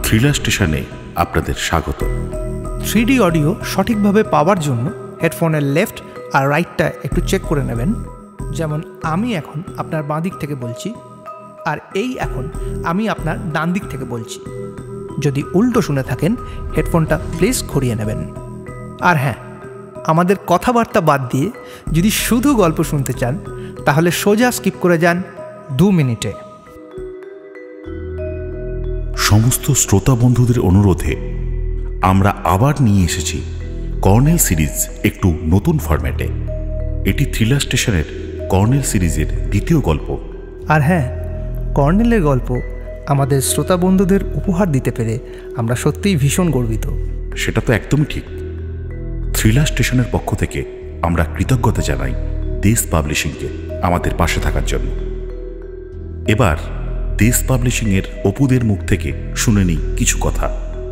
Thriller স্টেশনে আপনাদের স্বাগত। 3D অডিও সঠিকভাবে পাওয়ার জন্য হেডফোনের লেফট আর রাইটটা একটু চেক করে নেবেন। যেমন আমি এখন আপনার বাঁ দিক থেকে বলছি, আর এই এখন আমি আপনার ডান দিক থেকে বলছি। যদি উল্টো শুনে থাকেন হেডফোনটা প্লিজ ঘুরিয়ে নেবেন। আর হ্যাঁ, আমাদের কথাবার্তা বাদ দিয়ে যদি শুধু গল্প শুনতে চান তাহলে সোজা স্কিপ করে যান 2 মিনিটে। সমস্ত শ্রোতা বন্ধুদের অনুরোধে আমরা আবার নিয়ে এসেছি কর্নেল সিরিজ একটু নতুন ফরম্যাটে। এটি থ্রিলার স্টেশনের কর্নেল সিরিজের দ্বিতীয় গল্প। আর হ্যাঁ, কর্নেলের গল্প আমাদের শ্রোতা বন্ধুদের উপহার দিতে পেরে আমরা সত্যিই ভীষণ গর্বিত। সেটা তো একদমই ঠিক। থ্রিলার স্টেশনের পক্ষ থেকে আমরা কৃতজ্ঞতা জানাই দেশ পাবলিশিংকে আমাদের পাশে থাকার জন্য। এবার দেশ পাবলিশিংয়ের অপুদের মুখ থেকে শুনে নিই কিছু কথা।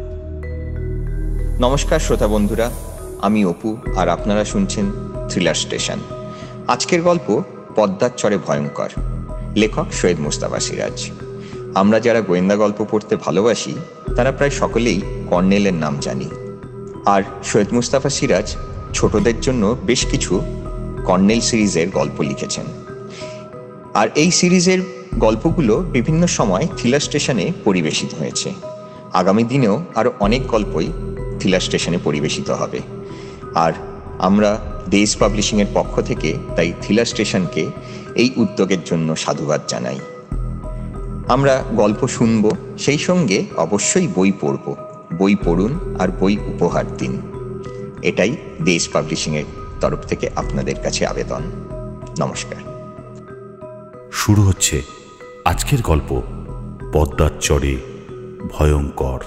নমস্কার শ্রোতা বন্ধুরা, আমি অপু আর আপনারা শুনছেন থ্রিলার স্টেশন। আজকের গল্প পদ্মার চরে ভয়ঙ্কর, লেখক সৈয়দ মুস্তাফা সিরাজ। আমরা যারা গোয়েন্দা গল্প পড়তে ভালোবাসি তারা প্রায় সকলেই কর্নেলের নাম জানি। আর সৈয়দ মুস্তাফা সিরাজ ছোটদের জন্য বেশ কিছু কর্নেল সিরিজের গল্প লিখেছেন। আর এই সিরিজের গল্পগুলো বিভিন্ন সময় থ্রিলার স্টেশনে পরিবেশিত হয়েছে। আগামী দিনেও আরও অনেক গল্পই থ্রিলার স্টেশনে পরিবেশিত হবে। আর আমরা দেশ পাবলিশিংয়ের পক্ষ থেকে তাই থ্রিলার স্টেশনকে এই উদ্যোগের জন্য সাধুবাদ জানাই। আমরা গল্প শুনব, সেই সঙ্গে অবশ্যই বই পড়ব। বই পড়ুন আর বই উপহার দিন, এটাই দেশ পাবলিশিংয়ের তরফ থেকে আপনাদের কাছে আবেদন। নমস্কার। শুরু হচ্ছে আজকের গল্প পদ্মার চরে ভয়ঙ্কর।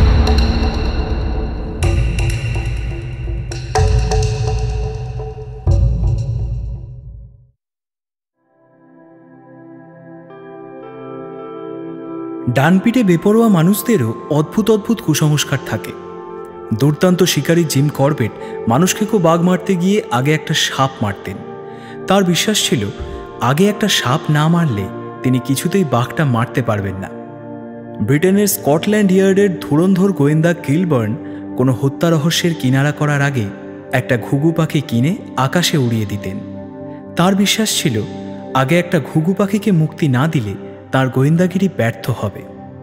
ডানপিটে বেপরোয়া মানুষদেরও অদ্ভুত অদ্ভুত কুসংস্কার থাকে। দুর্দান্ত শিকারী জিম করবেট মানুষকে খুব বাঘ মারতে গিয়ে আগে একটা সাপ মারতেন। তার বিশ্বাস ছিল আগে একটা সাপ না মারলে তিনি কিছুতেই বাঘটা মারতে পারবেন না। ব্রিটেনের স্কটল্যান্ড ইয়ার্ডের ধুরন্ধর গোয়েন্দা কিলবার্ন কোনো হত্যা রহস্যের কিনারা করার আগে একটা ঘুঘু পাখি কিনে আকাশে উড়িয়ে দিতেন। তার বিশ্বাস ছিল আগে একটা ঘুঘু পাখিকে মুক্তি না দিলে তার গোয়েন্দাগিরি ব্যর্থ হবে।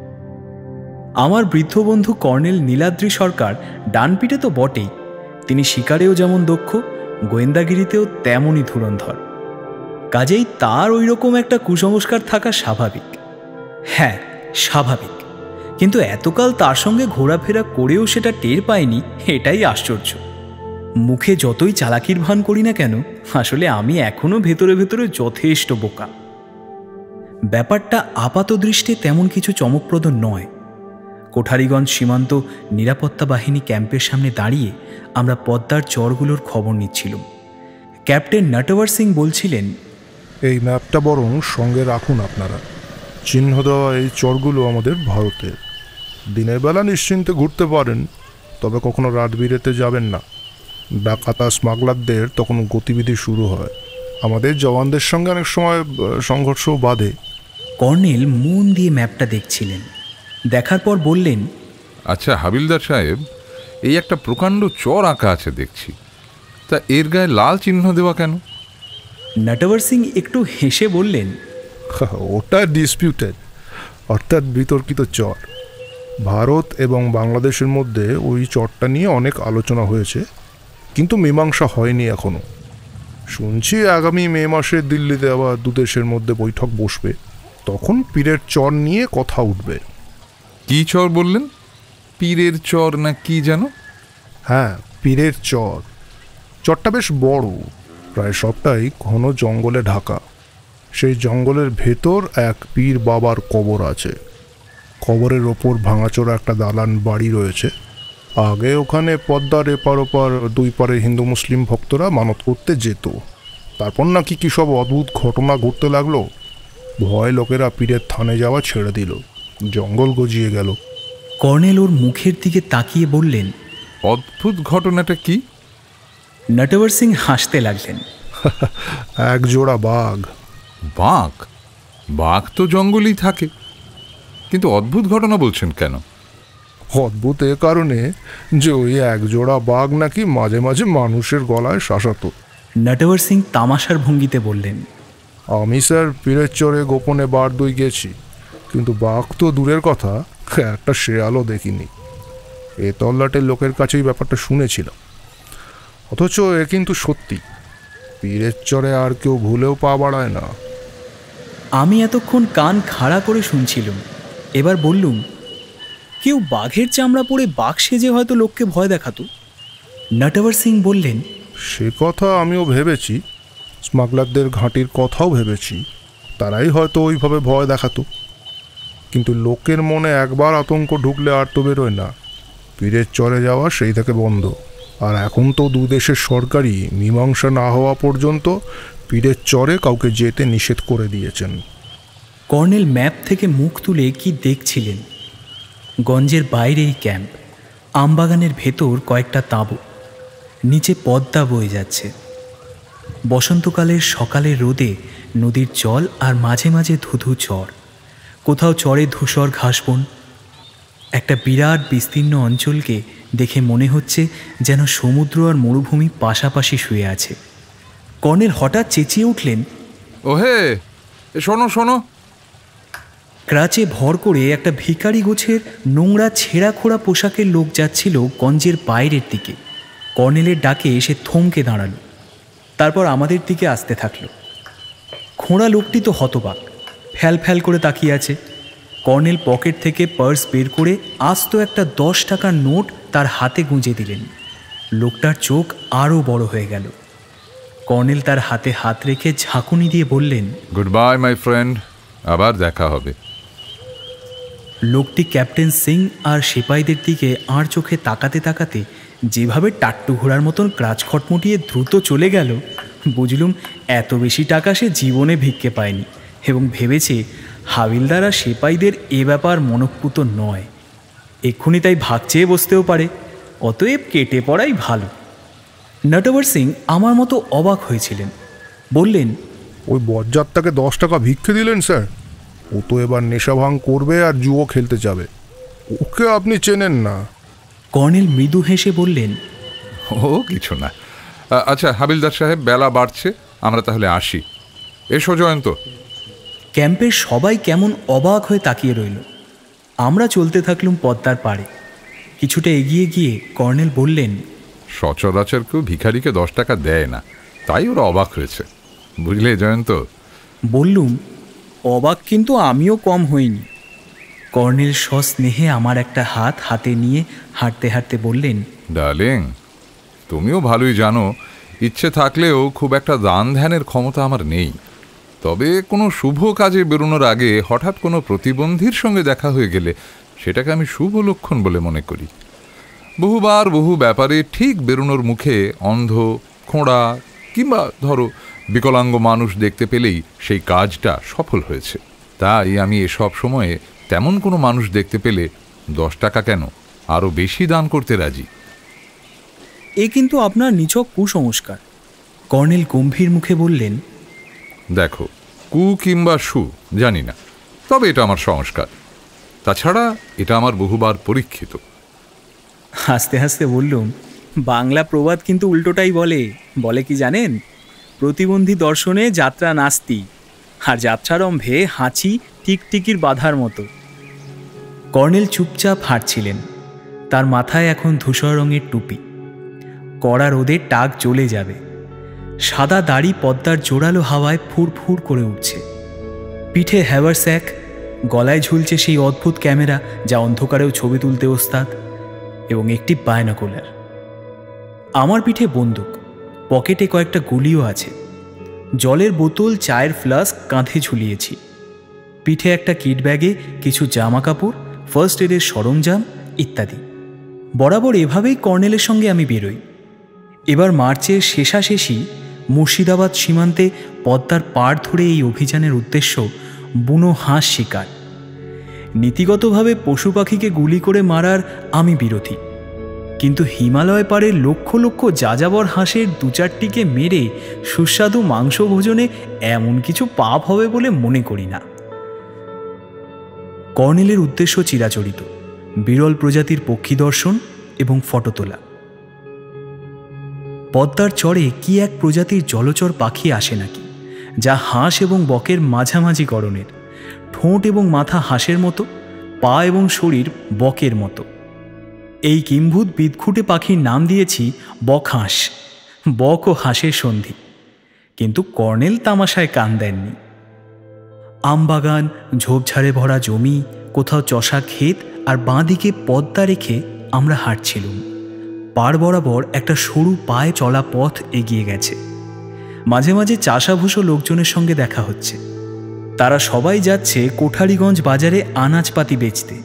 আমার বৃদ্ধ বন্ধু কর্নেল নীলাদ্রি সরকার ডানপিটে তো বটেই, তিনি শিকারেও যেমন দক্ষ, গোয়েন্দাগিরিতেও তেমনই ধুরন্ধর। কাজেই তার ওই রকম একটা কুসংস্কার থাকা স্বাভাবিক। হ্যাঁ, স্বাভাবিক, কিন্তু এতকাল তার সঙ্গে ঘোরাফেরা করেও সেটা টের পায়নি, এটাই আশ্চর্য। মুখে যতই চালাকির ভান করি না কেন, আসলে আমি এখনো ভেতরে ভেতরে যথেষ্ট বোকা। ব্যাপারটা আপাত দৃষ্টে তেমন কিছু চমকপ্রদ নয়। কোঠারিগঞ্জ সীমান্ত নিরাপত্তা বাহিনী ক্যাম্পের সামনে দাঁড়িয়ে আমরা পদ্মার চরগুলোর খবর নিচ্ছিলাম। ক্যাপ্টেন নটওয়ার সিং বলছিলেন, এই ম্যাপটা বরং সঙ্গে রাখুন আপনারা। চিহ্ন দেওয়া এই চরগুলো আমাদের ভারতের। দিনের বেলা নিশ্চিন্তে ঘুরতে পারেন, তবে কখনো রাত বিরেতে যাবেন না। ডাকাতা স্মাগলারদের তখন গতিবিধি শুরু হয়। আমাদের জওয়ানদের সঙ্গে অনেক সময় সংঘর্ষও বাধে। কর্নেল মন দিয়ে ম্যাপটা দেখছিলেন, দেখার পর বললেন, আচ্ছা হাবিলদার সাহেব, এই একটা প্রকাণ্ড চর আঁকা আছে দেখছি, তা এর গায়ে লাল চিহ্ন দেওয়া কেন? নটওয়ার সিং একটু হেসে বললেন, ওটা ডিসপিউটেড, অর্থাৎ বিতর্কিত চর। ভারত এবং বাংলাদেশের মধ্যে ওই চরটা নিয়ে অনেক আলোচনা হয়েছে, কিন্তু মীমাংসা হয়নি এখনো। শুনছি আগামী মে মাসে দিল্লিতে আবার দুদেশের মধ্যে বৈঠক বসবে, তখন পীরের চর নিয়ে কথা উঠবে। কি চর বললেন? পীরের চর না কি যেন? হ্যাঁ, পীরের চর। চরটা বেশ বড়, প্রায় সবটাই ঘন জঙ্গলে ঢাকা। সেই জঙ্গলের ভেতর এক পীর বাবার কবর আছে। কবরের ওপর ভাঙাচোরা একটা দালান বাড়ি রয়েছে। আগে ওখানে পদ্মার এপার ওপার দুই পারে হিন্দু মুসলিম ভক্তরা মানত করতে যেত। তারপর নাকি কি সব অদ্ভুত ঘটনা ঘটতে লাগলো। ভয় লোকেরা পীরের থানে যাওয়া ছেড়ে দিল, জঙ্গল গজিয়ে গেল। কর্নেল ওর মুখের দিকে তাকিয়ে বললেন, অদ্ভুত ঘটনাটা কি? নটওয়ার সিং হাসতে লাগলেন, এক জোড়া বাঘ। বাঘ? বাঘ তো জঙ্গলেই থাকে, কিন্তু অদ্ভুত ঘটনা বলছেন কেন? অদ্ভুত এ কারণে যে ওই একজোড়া বাঘ নাকি মাঝে মাঝে মানুষের গলায় শাসাতো। নটওয়ার সিং তামাশার ভঙ্গিতে বললেন, আমি স্যার পীরের চরে গোপনে বারদই গেছি, কিন্তু বাঘ তো দূরের কথা, একটা শেয়ালও দেখিনি। এ তল্লাটের লোকের কাছেই ব্যাপারটা শুনেছিলাম, অথচ এ কিন্তু সত্যি। পীরের চরে আর কেউ ভুলেও পা বাড়ায় না। আমি এতক্ষণ কান খাড়া করে শুনছিলাম। এবার বললুম, কেউ বাঘের চামড়া পরে বাঘ সেজে হয়তো লোককে ভয় দেখাতো। নটওয়ার সিং বললেন, সে কথা আমিও ভেবেছি, স্মাগলারদের ঘাঁটির কথাও ভেবেছি, তারাই হয়তো ওইভাবে ভয় দেখাতো। কিন্তু লোকের মনে একবার আতঙ্ক ঢুকলে আর তো বেরোয় না। পীরের চরে যাওয়া সেই থেকে বন্ধ, আর এখন তো দুদেশের সরকারই মীমাংসা না হওয়া পর্যন্ত পীরের চরে কাউকে যেতে নিষেধ করে দিয়েছেন। কর্নেল ম্যাপ থেকে মুখ তুলে কি দেখছিলেন। গঞ্জের বাইরেই ক্যাম্প, আমবাগানের ভেতর কয়েকটা তাঁবু, নিচে পদ্মা বয়ে যাচ্ছে। বসন্তকালের সকালের রোদে নদীর জল আর মাঝে মাঝে ধুধু চর, কোথাও চরে ধূসর ঘাসবন। একটা বিরাট বিস্তীর্ণ অঞ্চলকে দেখে মনে হচ্ছে যেন সমুদ্র আর মরুভূমি পাশাপাশি শুয়ে আছে। কর্নেল হঠাৎ চেঁচিয়ে উঠলেন, ওহে, শোনো শোনো। ক্রাচে ভর করে একটা ভিখারি গোছের নোংরা ছেঁড়া খোড়া পোশাকের লোক যাচ্ছিল গঞ্জের বাইরের দিকে। কর্নেলের ডাকে এসে থমকে দাঁড়ালো, তারপর আমাদের দিকে আসতে থাকলো। খোঁড়া লোকটি তো হতবাক, ফ্যাল ফ্যাল করে তাকিয়ে আছে। কর্নেল পকেট থেকে পার্স বের করে আস্ত একটা 10 টাকার নোট তার হাতে গুঁজে দিলেন। লোকটার চোখ আরও বড় হয়ে গেল। কর্নেল তার হাতে হাত রেখে ঝাঁকুনি দিয়ে বললেন, গুড বাই মাই ফ্রেন্ড, আবার দেখা হবে। লোকটি ক্যাপ্টেন সিং আর সিপাহীদের দিকে আর চোখে তাকাতে তাকাতে যেভাবে টাট্টু ঘোড়ার মতন ক্রাচ খটমটিয়ে দ্রুত চলে গেল, বুঝলুম এত বেশি টাকা সে জীবনে ভিক্ষে পায়নি, এবং ভেবেছে হাবিলদার আর সিপাহীদের এ ব্যাপার মনঃপুত নয়। এক্ষুনি তাই ভাগ চেয়ে বসতেও পারে, অতএব কেটে পড়াই ভালো। নটওয়ার সিং আমার মতো অবাক হয়েছিলেন। বললেন, ওই বজ্জাতটাকে 10 টাকা ভিক্ষে দিলেন স্যার? ও তো এবার নেশা ভাঙ করবে আর জুয়ো খেলতে যাবে, ওকে আপনি চেনেন না। কর্নেল মৃদু হেসে বললেন, ও কিছু না। আচ্ছা হাবিলদার সাহেব, বেলা বাড়ছে, আমরা তাহলে আসি। এসো জয়ন্ত। ক্যাম্পের সবাই কেমন অবাক হয়ে তাকিয়ে রইল। আমরা চলতে থাকলুম পদ্মার পাড়ে। কিছুটা এগিয়ে গিয়ে কর্নেল বললেন, সচরাচর কেউ ভিখারিকে 10 টাকা দেয় না, তাই ওরা অবাক হয়েছে, বুঝলে জয়ন্ত? বললুম, অবাক কিন্তু আমিও কম হইনি। কর্নেল সস্নেহে আমার একটা হাত হাতে নিয়ে হাঁটতে হাঁটতে বললেন, ডার্লিং, তুমিও ভালোই জানো ইচ্ছে থাকলেও খুব একটা দান ধ্যানের ক্ষমতা আমার নেই। তবে কোনো শুভ কাজে বেরোনোর আগে হঠাৎ কোনো প্রতিবন্ধীর সঙ্গে দেখা হয়ে গেলে সেটাকে আমি শুভ লক্ষণ বলে মনে করি। বহুবার বহু ব্যাপারে ঠিক বেরোনোর মুখে অন্ধ, খোঁড়া কিংবা ধরো বিকলাঙ্গ মানুষ দেখতে পেলেই সেই কাজটা সফল হয়েছে। তাই আমি এসব সময়ে তেমন কোনো মানুষ দেখতে পেলে 10 টাকা কেন, আরও বেশি দান করতে রাজি। এ কিন্তু আপনার নিছক কুসংস্কার। কর্নেল গম্ভীর মুখে বললেন, দেখো, কু কিংবা সু জানি না, তবে এটা আমার সংস্কার। তাছাড়া এটা আমার বহুবার পরীক্ষিত। হাসতে হাসতে বললুম, বাংলা প্রবাদ কিন্তু উল্টোটাই বলে। বলে কি জানেন? প্রতিবন্ধী দর্শনে যাত্রা নাস্তি, আর যাত্রারম্ভে হাঁচি টিকটিকির বাধার মতো। কর্নেল চুপচাপ হাঁটছিলেন। তার মাথায় এখন ধূসর রঙের টুপি। কড়া রোদে টাক জ্বলে যাবে। সাদা দাড়ি পদ্মার জোরালো হাওয়ায় ফুরফুর করে উঠছে। পিঠে হ্যাভারস্যাক, গলায় ঝুলছে সেই অদ্ভুত ক্যামেরা যা অন্ধকারেও ছবি তুলতে ওস্তাদ, এবং একটি বায়নাকুলার। আমার পিঠে বন্দুক, পকেটে কয়েকটা গুলিও আছে। জলের বোতল, চায়ের ফ্লাস্ক কাঁধে ঝুলিয়েছি। পিঠে একটা কিট ব্যাগে কিছু জামা কাপড়, ফার্স্ট এডের সরঞ্জাম ইত্যাদি। বরাবর এভাবেই কর্নেলের সঙ্গে আমি বেরোই। এবার মার্চের শেষাশেষি মুর্শিদাবাদ সীমান্তে পদ্মার পাড় ধরে এই অভিযানের উদ্দেশ্য বুনো হাঁস শিকার। নীতিগতভাবে পশু পাখিকে গুলি করে মারার আমি বিরোধী, কিন্তু হিমালয় পাড়ে লক্ষ লক্ষ যাযাবর হাঁসের 2-4টিকে মেরে সুস্বাদু মাংস ভোজনে এমন কিছু পাপ হবে বলে মনে করি না। কর্নেলের উদ্দেশ্য চিরাচরিত, বিরল প্রজাতির পক্ষী দর্শন এবং ফটো তোলা। পদ্মার চরে কি এক প্রজাতির জলচর পাখি আসে নাকি, যা হাঁস এবং বকের মাঝামাঝি গড়নের, ঠোঁট এবং মাথা হাঁসের মতো, পা এবং শরীর বকের মতো। এই কিম্ভূত বিদঘুটে পাখির নাম দিয়েছি বকহাঁস, বক ও হাঁসের সন্ধি। কিন্তু কর্নেল তামাশায় কান দেননি। আমবাগান, ঝোপঝাড়ে ভরা জমি, কোথাও চষা ক্ষেত আর বাঁদিকে পদ্মা রেখে আমরা হাঁটছিলাম। পাড় বরাবর একটা সরু পায়ে চলা পথ এগিয়ে গেছে। মাঝে মাঝে চাষাভুষো লোকজনের সঙ্গে দেখা হচ্ছে। তারা সবাই যাচ্ছে কোঠারিগঞ্জ বাজারে আনাজপাতি বেচতে।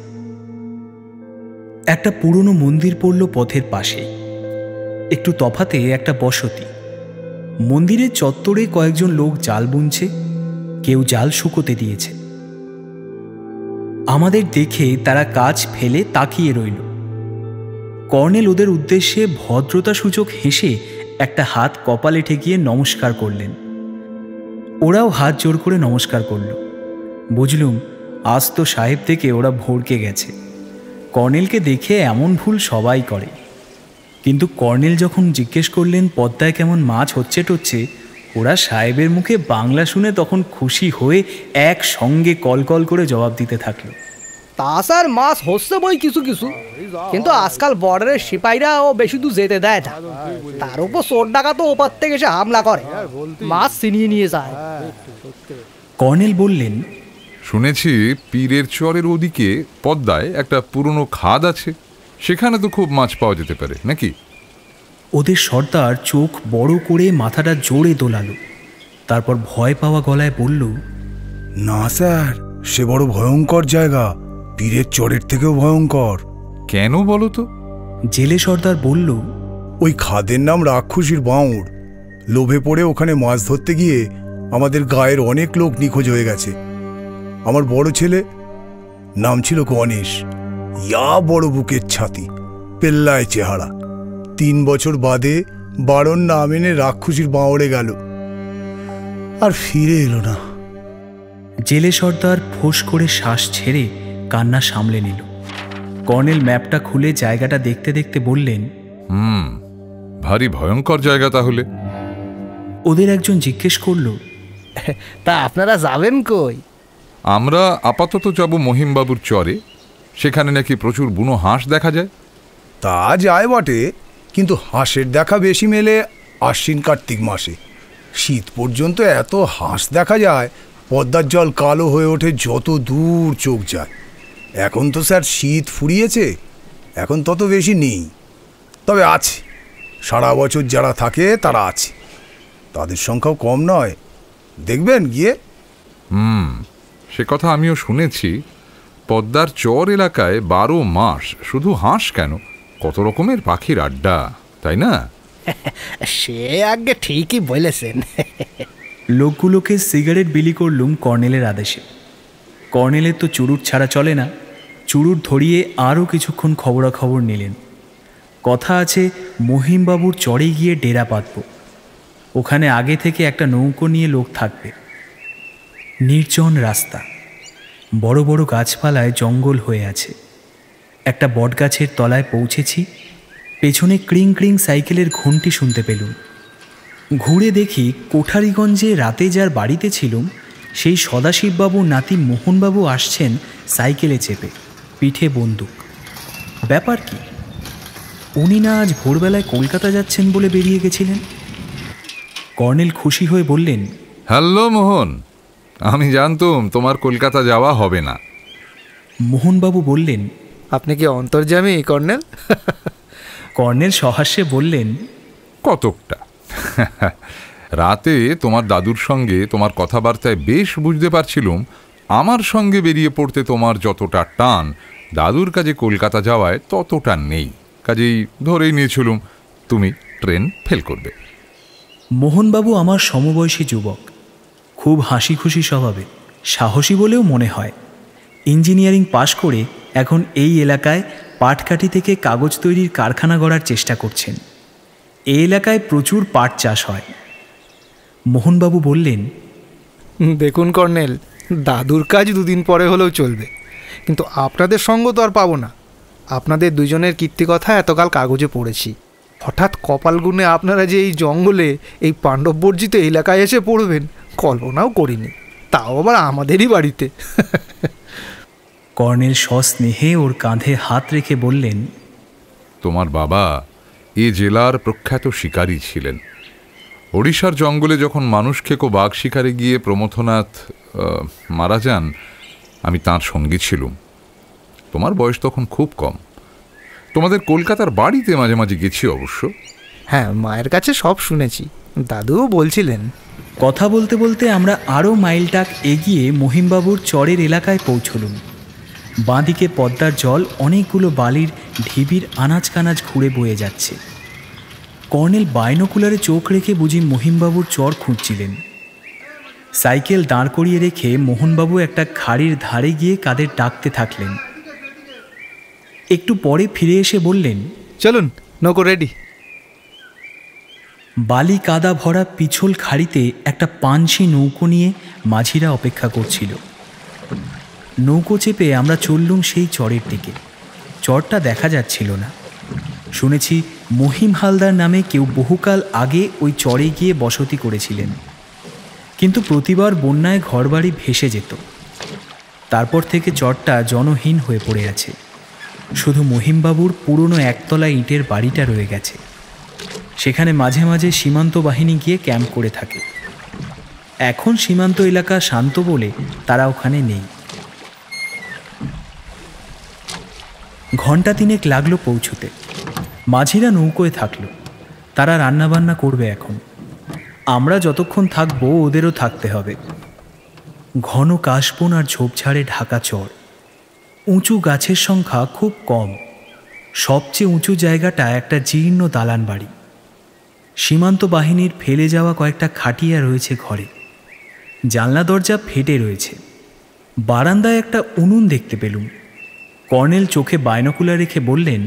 একটা পুরনো মন্দির পড়ল পথের পাশে। একটু তফাতে একটা বসতি। মন্দিরের চত্বরে কয়েকজন লোক জাল বুনছে, কেউ জাল শুকোতে দিয়েছে। আমাদের দেখে তারা কাজ ফেলে তাকিয়ে রইল। কর্নেল ওদের উদ্দেশ্যে ভদ্রতাসূচক হেসে একটা হাত কপালে ঠেকিয়ে নমস্কার করলেন। ওরাও হাত জোর করে নমস্কার করল। বুঝলুম আজ তো সাহেব থেকে ওরা ভড়কে গেছে। কর্নেলকে দেখে এমন ভুল সবাই করে। কিন্তু কর্নেল যখন জিজ্ঞেস করলেন পদ্মায় কেমন মাছ হচ্ছে টচ্ছে, ওরা সাহেবের মুখে বাংলা শুনে তখন খুশি হয়ে একসঙ্গে কল করে জবাব দিতে থাকলো। তা স্যার মাছ হচ্ছে বই কিছু কিছু, কিন্তু আজকাল বর্ডারের সিপাহীরা ও বেশি দূর যেতে দেয় না। তার উপর চোর ডাকা তো ওপার থেকে এসে হামলা করে, মাছ ছিনিয়ে নিয়ে যায়। কর্নেল বললেন, শুনেছি পীরের চরের ওদিকে পদ্মায় একটা পুরনো খাদ আছে, সেখানে তো খুব মাছ পাওয়া যেতে পারে নাকি? ওদের সর্দার চোখ বড় করে মাথাটা জোরে দোলালো। তারপর ভয় পাওয়া গলায় বলল, না স্যার, সে বড় ভয়ঙ্কর জায়গা, পীরের চরের থেকেও ভয়ঙ্কর। কেন বলো তো? জেলে সর্দার বলল, ওই খাদের নাম রাক্ষসীর বাউড়। লোভে পড়ে ওখানে মাছ ধরতে গিয়ে আমাদের গায়ের অনেক লোক নিখোঁজ হয়ে গেছে। আমার বড় ছেলে, নাম ছিল গণেশ, ইয়া বড় বুকের ছাতি, পেল্লায় চেহারা। 3 বছর বাদে বারণ না মেনে রাক্ষসীর বাউড়ে গেল, আর ফিরে এলো না। জেলে সর্দার ফোঁস করে শ্বাস ছেড়ে কান্না সামলে নিল। কর্নেল ম্যাপটা খুলে জায়গাটা দেখতে দেখতে বললেন, ভারী ভয়ঙ্কর জায়গা তাহলে। ওদের একজন জিজ্ঞেস করল, তা আপনারা যাবেন কই? আমরা আপাতত যাব মহিমবাবুর চরে, সেখানে নাকি প্রচুর বুনো হাঁস দেখা যায়। তা যায় বটে, কিন্তু হাঁসের দেখা বেশি মেলে আশ্বিন কার্তিক মাসে। শীত পর্যন্ত এত হাঁস দেখা যায়, পদ্মার জল কালো হয়ে ওঠে যত দূর চোখ যায়। এখন তো স্যার শীত ফুরিয়েছে, এখন তত বেশি নেই, তবে আছে। সারা বছর যারা থাকে তারা আছে, তাদের সংখ্যাও কম নয়, দেখবেন গিয়ে। সে কথা আমিও শুনেছি। পদ্মার চর এলাকায় 12 মাস শুধু হাঁস কেন, কত রকমের পাখির আড্ডা, তাই না? সে আগে ঠিকই বলেছেন। লোকগুলোকে সিগারেট বিলি করলুম কর্নেলের আদেশে। কর্নেলের তো চুরুট ছাড়া চলে না। চুরুট ধরিয়ে আরও কিছুক্ষণ খবরাখবর নিলেন। কথা আছে মহিমবাবুর চরে গিয়ে ডেরা পাতব। ওখানে আগে থেকে একটা নৌকো নিয়ে লোক থাকবে। নির্জন রাস্তা, বড় বড় গাছপালায় জঙ্গল হয়ে আছে। একটা বটগাছের তলায় পৌঁছেছি। পেছনে ক্রিং ক্রিং সাইকেলের ঘণ্টি শুনতে পেলুম। ঘুরে দেখি কোঠারিগঞ্জে রাতে যার বাড়িতে ছিলুম সেই সদাশিববাবুর নাতি মোহনবাবু আসছেন সাইকেলে চেপে, পিঠে বন্দুক। ব্যাপার কি? উনি না আজ ভোরবেলায় কলকাতা যাচ্ছেন বলে বেরিয়ে গেছিলেন। কর্নেল খুশি হয়ে বললেন, হ্যালো মোহন, আমি জানতুম তোমার কলকাতা যাওয়া হবে না। মোহনবাবু বললেন, আপনি কি অন্তর্যামী কর্নেল? কর্নেল সহাস্যে বললেন, কতকটা। রাতে তোমার দাদুর সঙ্গে তোমার কথাবার্তায় বেশ বুঝতে পারছিলুম আমার সঙ্গে বেরিয়ে পড়তে তোমার যতটা টান, দাদুর কাজে কলকাতা যাওয়ায় ততটা নেই। কাজেই ধরেই নিয়েছিলুম তুমি ট্রেন ফেল করবে। মোহনবাবু আমার সমবয়সী যুবক, খুব হাসি খুশি স্বভাবে, সাহসী বলেও মনে হয়। ইঞ্জিনিয়ারিং পাশ করে এখন এই এলাকায় পাটকাঠি থেকে কাগজ তৈরির কারখানা গড়ার চেষ্টা করছেন। এই এলাকায় প্রচুর পাট চাষ হয়। মোহনবাবু বললেন, দেখুন কর্নেল, দাদুর কাজ 2 দিন পরে হলেও চলবে, কিন্তু আপনাদের সঙ্গ তো আর পাবো না। আপনাদের দুজনের কীর্তিকথা এতকাল কাগজে পড়েছি, হঠাৎ কপাল গুনে আপনারা যে এই জঙ্গলে এই পাণ্ডববর্জিত এলাকায় এসে পড়বেন কল্পনাও করিনি, তাও আবার আমাদেরই বাড়িতে। কর্নেল সস্নেহে ওর কাঁধে হাত রেখে বললেন, তোমার বাবা এ জেলার প্রখ্যাত শিকারী ছিলেন। ওড়িশার জঙ্গলে যখন মানুষ খেকো বাঘ শিকারে গিয়ে প্রমথনাথ মারা যান, আমি তাঁর সঙ্গী ছিলুম। তোমার বয়স তখন খুব কম। তোমাদের কলকাতার বাড়িতে মাঝে মাঝে গেছি অবশ্য। হ্যাঁ, মায়ের কাছে সব শুনেছি, দাদুও বলছিলেন। কথা বলতে বলতে আমরা আরও মাইলটাক এগিয়ে মহিমবাবুর চরের এলাকায় পৌঁছলুম। বাঁদিকে পদ্মার জল অনেকগুলো বালির ঢিবির আনাজ কানাজ ঘুরে বয়ে যাচ্ছে। কর্নেল বাইনোকুলারে চোখ রেখে বুঝি মহিমবাবুর চর খুঁজছিলেন। সাইকেল দাঁড় করিয়ে রেখে মোহনবাবু একটা খাড়ির ধারে গিয়ে কাদের ডাকতে থাকলেন। একটু পরে ফিরে এসে বললেন, চলুন, নৌকো রেডি। বালি কাদা ভরা পিছল খাড়িতে একটা পানসি নৌকো নিয়ে মাঝিরা অপেক্ষা করছিল। নৌকো চেপে আমরা চললুম সেই চরের দিকে। চরটা দেখা যাচ্ছিল না। শুনেছি মহিম হালদার নামে কেউ বহুকাল আগে ওই চরে গিয়ে বসতি করেছিলেন, কিন্তু প্রতিবার বন্যায় ঘরবাড়ি ভেসে যেত। তারপর থেকে চরটা জনহীন হয়ে পড়ে আছে। শুধু মহিমবাবুর পুরনো একতলা ইটের বাড়িটা রয়ে গেছে। সেখানে মাঝে মাঝে সীমান্ত বাহিনী গিয়ে ক্যাম্প করে থাকে। এখন সীমান্ত এলাকা শান্ত বলে তারা ওখানে নেই। ঘণ্টা তিনেক লাগলো পৌঁছতে। মাঝিরা নৌকোয় থাকলো। তারা রান্নাবান্না করবে এখন। আমরা যতক্ষণ থাকবো ওদেরও থাকতে হবে। ঘন কাশবন আর ঝোপঝাড়ে ঢাকা চর। উঁচু গাছের সংখ্যা খুব কম। সবচেয়ে উঁচু জায়গাটা একটা জীর্ণ দালান বাড়ি। সীমান্ত বাহিনীর ফেলে যাওয়া কয়েকটা খাটিয়া রয়েছে ঘরে। জানলা দরজা ফেটে রয়েছে। বারান্দায় একটা উনুন দেখতে পেলুম। কর্নেল চোখে বাইনোকুলার রেখে বললেন,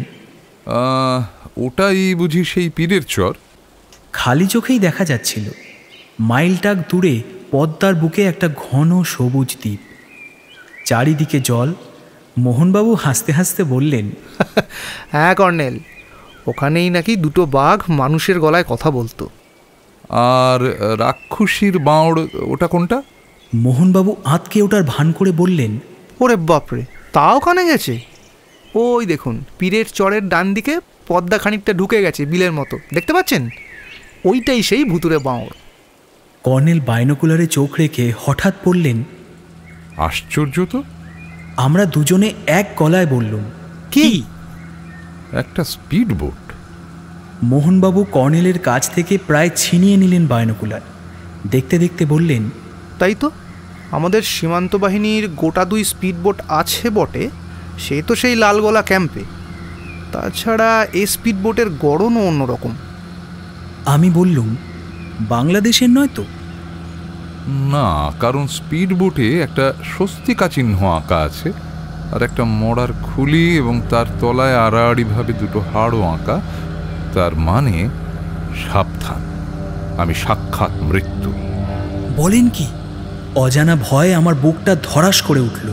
ওটাই বুঝি সেই পীরের চর? খালি চোখেই দেখা যাচ্ছিল। মাইলটাক দূরে পদ্মার বুকে একটা ঘন সবুজ দ্বীপ, চারিদিকে জল। মোহনবাবু হাসতে হাসতে বললেন, হ্যাঁ কর্নেল, ওখানেই নাকি দুটো বাঘ মানুষের গলায় কথা বলতো। আর রাক্ষসীর বাঁড় ওটা কোনটা? মোহনবাবু আঁতকে ওটার ভান করে বললেন, ওরে বাপরে, তা ওখানে গেছে? ওই দেখুন, পীরের চরের ডান দিকে পদ্মা খানিকটা ঢুকে গেছে বিলের মতো, দেখতে পাচ্ছেন? ওইটাই সেই ভুতুরে বাঁড়। কর্নেল বাইনোকুলারে চোখ রেখে হঠাৎ বললেন, আশ্চর্য তো। আমরা দুজনে এক গলায় বললুম, কি? একটা স্পিড বোট। মোহনবাবু কর্নেলের কাছ থেকে প্রায় ছিনিয়ে নিলেন বাইনোকুলার। দেখতে দেখতে বললেন, তাই তো, আমাদের সীমান্ত বাহিনীর গোটা 2 স্পিড বোট আছে বটে, সে তো সেই লালগোলা ক্যাম্পে। তাছাড়া এই স্পিড বোটের গড়নও অন্যরকম। আমি বললুম, বাংলাদেশের নয় তো? না, কারণ স্পিড বোটে একটা স্বস্তিকা চিহ্ন আঁকা আছে, আর একটা মরার খুলি, এবং তার তলায় আড়াআড়িভাবে দুটো হাড়ও আঁকা। তার মানে সাবধান, আমি সাক্ষাৎ মৃত্যু। বলেন কি? অজানা ভয়ে আমার বুকটা ধরাস করে উঠল।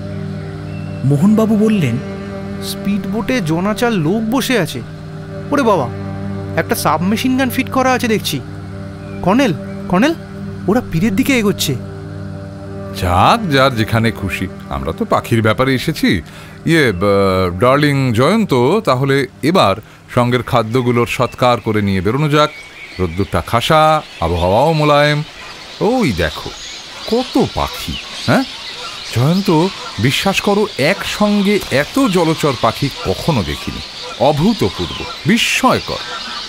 মোহনবাবু বললেন, স্পিড বোটে জোনাচার লোক বসে আছে। ওরে বাবা, একটা সাবমেশিন গান ফিট করা আছে দেখছি। কর্নেল, কর্নেল, ওরা পীরের দিকে এগোচ্ছে। যাক, যার যেখানে খুশি। আমরা তো পাখির ব্যাপারে এসেছি। ডার্লিং জয়ন্ত, তাহলে এবার সঙ্গের খাদ্যগুলোর সৎকার করে নিয়ে বেরোনো যাক। রোদ্দুরটা খাসা, আবহাওয়াও মোলায়েম। ওই দেখো কত পাখি। হ্যাঁ জয়ন্ত, বিশ্বাস করো, একসঙ্গে এত জলচর পাখি কখনো দেখিনি। অভূতপূর্ব, বিস্ময়কর।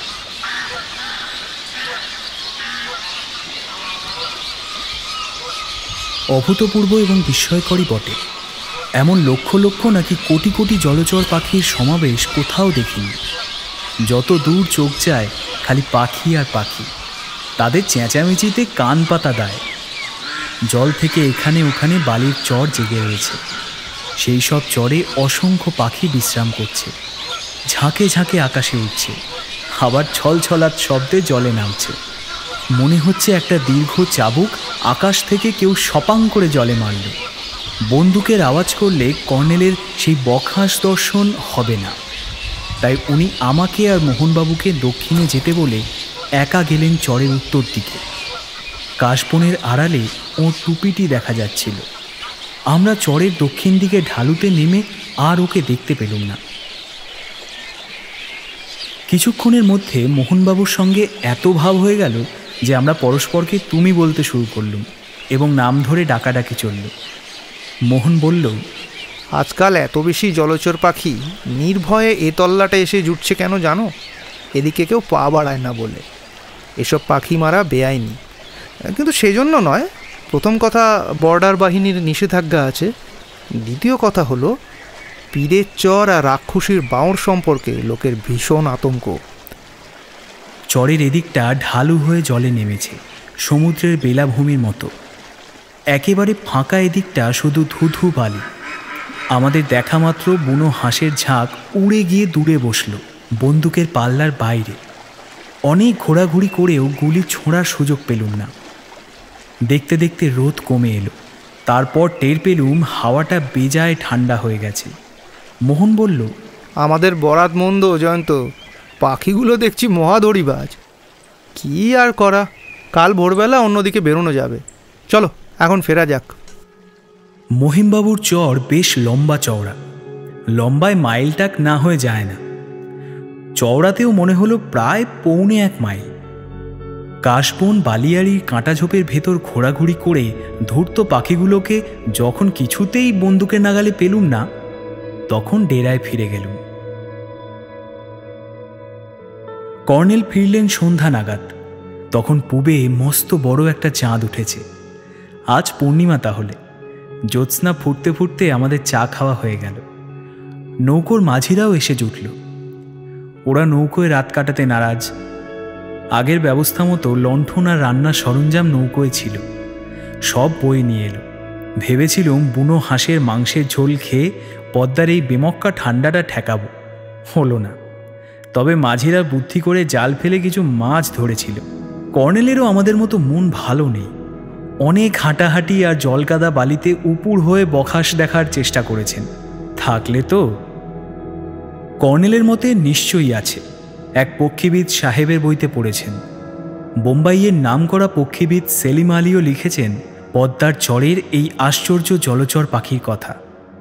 অভূতপূর্ব এবং বিস্ময়করই বটে। এমন লক্ষ লক্ষ নাকি কোটি কোটি জলচর পাখির সমাবেশ কোথাও দেখিনি। যত দূর চোখ যায় খালি পাখি আর পাখি। তাদের চেঁচামেচিতে কান পাতা দেয়। জল থেকে এখানে ওখানে বালির চর জেগে রয়েছে। সেই সব চরে অসংখ্য পাখি বিশ্রাম করছে। ঝাঁকে ঝাঁকে আকাশে উঠছে, আবার ছলছলাৎ শব্দে জলে নামছে। মনে হচ্ছে একটা দীর্ঘ চাবুক আকাশ থেকে কেউ সপাং করে জলে মারল। বন্দুকের আওয়াজ করলে কর্নেলের সেই বকহাস দর্শন হবে না, তাই উনি আমাকে আর মোহনবাবুকে দক্ষিণে যেতে বলে একা গেলেন চরের উত্তর দিকে। কাশবনের আড়ালে ওর টুপিটি দেখা যাচ্ছিল। আমরা চরের দক্ষিণ দিকে ঢালুতে নেমে আর ওকে দেখতে পেলুম না। কিছুক্ষণের মধ্যে মোহনবাবুর সঙ্গে এত ভাব হয়ে গেল যে আমরা পরস্পরকে তুমি বলতে শুরু করলুম এবং নাম ধরে ডাকাডাকি চলল। মোহন বলল, আজকাল এত বেশি জলচর পাখি নির্ভয়ে এ তল্লাটা এসে জুটছে কেন জানো? এদিকে কেউ পা বাড়ায় না বলে। এসব পাখি মারা বেআইনি, কিন্তু সেজন্য নয়। প্রথম কথা, বর্ডার বাহিনীর নিষেধাজ্ঞা আছে। দ্বিতীয় কথা হলো, পীরের চর আর রাক্ষসীর বাঁওড় সম্পর্কে লোকের ভীষণ আতঙ্ক। চরের এদিকটা ঢালু হয়ে জলে নেমেছে, সমুদ্রের বেলাভূমির মতো। একেবারে ফাঁকা এদিকটা শুধু ধুধু বালি। আমাদের দেখা মাত্র বুনো হাঁসের ঝাঁক উড়ে গিয়ে দূরে বসল, বন্দুকের পাল্লার বাইরে। অনেক ঘোরাঘুরি করেও গুলি ছোঁড়ার সুযোগ পেলুম না। দেখতে দেখতে রোদ কমে এলো। তারপর টের পেলুম হাওয়াটা বেজায় ঠান্ডা হয়ে গেছে। মোহন বলল, আমাদের বরাত মন্দ জয়ন্ত, পাখিগুলো দেখছি মহাদড়িবাজ। কি আর করা, কাল ভোরবেলা অন্যদিকে বেরোনো যাবে। চলো এখন ফেরা যাক। মহিমবাবুর চর বেশ লম্বা চওড়া, লম্বায় মাইলটাক না হয়ে যায় না। চওড়াতেও মনে হলো প্রায় 1.25 মাইল। কাশবন বালিয়াড়ির কাঁটাঝোপের ভেতর ঘোরাঘুরি করে ধূর্ত পাখিগুলোকে যখন কিছুতেই বন্দুকের নাগালে পেলুম না, তখন ডেরায় ফিরে গেলুম। কর্নেল ফিরলেন সন্ধ্যা নাগাদ। তখন পূবে মস্ত বড় একটা চাঁদ উঠেছে। আজ পূর্ণিমা তাহলে। জ্যোৎস্না ফুটতে ফুটতে আমাদের চা খাওয়া হয়ে গেল। নৌকোর মাঝিরাও এসে জুটল। ওরা নৌকোয় রাত কাটাতে নারাজ। আগের ব্যবস্থা মতো লণ্ঠন আর রান্নার সরঞ্জাম নৌকোয় ছিল, সব বয়ে নিয়ে এলো। ভেবেছিলুম বুনো হাঁসের মাংসের ঝোল খেয়ে পদ্মার এই বেমক্কা ঠান্ডাটা ঠেকাবো, হলো না। তবে মাঝিরা বুদ্ধি করে জাল ফেলে কিছু মাছ ধরেছিল। কর্নেলেরও আমাদের মতো মন ভালো নেই। অনেক হাঁটাহাঁটি আর জলকাদা বালিতে উপুর হয়ে বখাস দেখার চেষ্টা করেছেন। থাকলে তো। কর্নেলের মতে নিশ্চয়ই আছে। এক পক্ষীবিদ সাহেবের বইতে পড়েছেন। বোম্বাইয়ের নামকরা পক্ষীবিদ সেলিম আলীও লিখেছেন পদ্মার চরের এই আশ্চর্য জলচর পাখির কথা।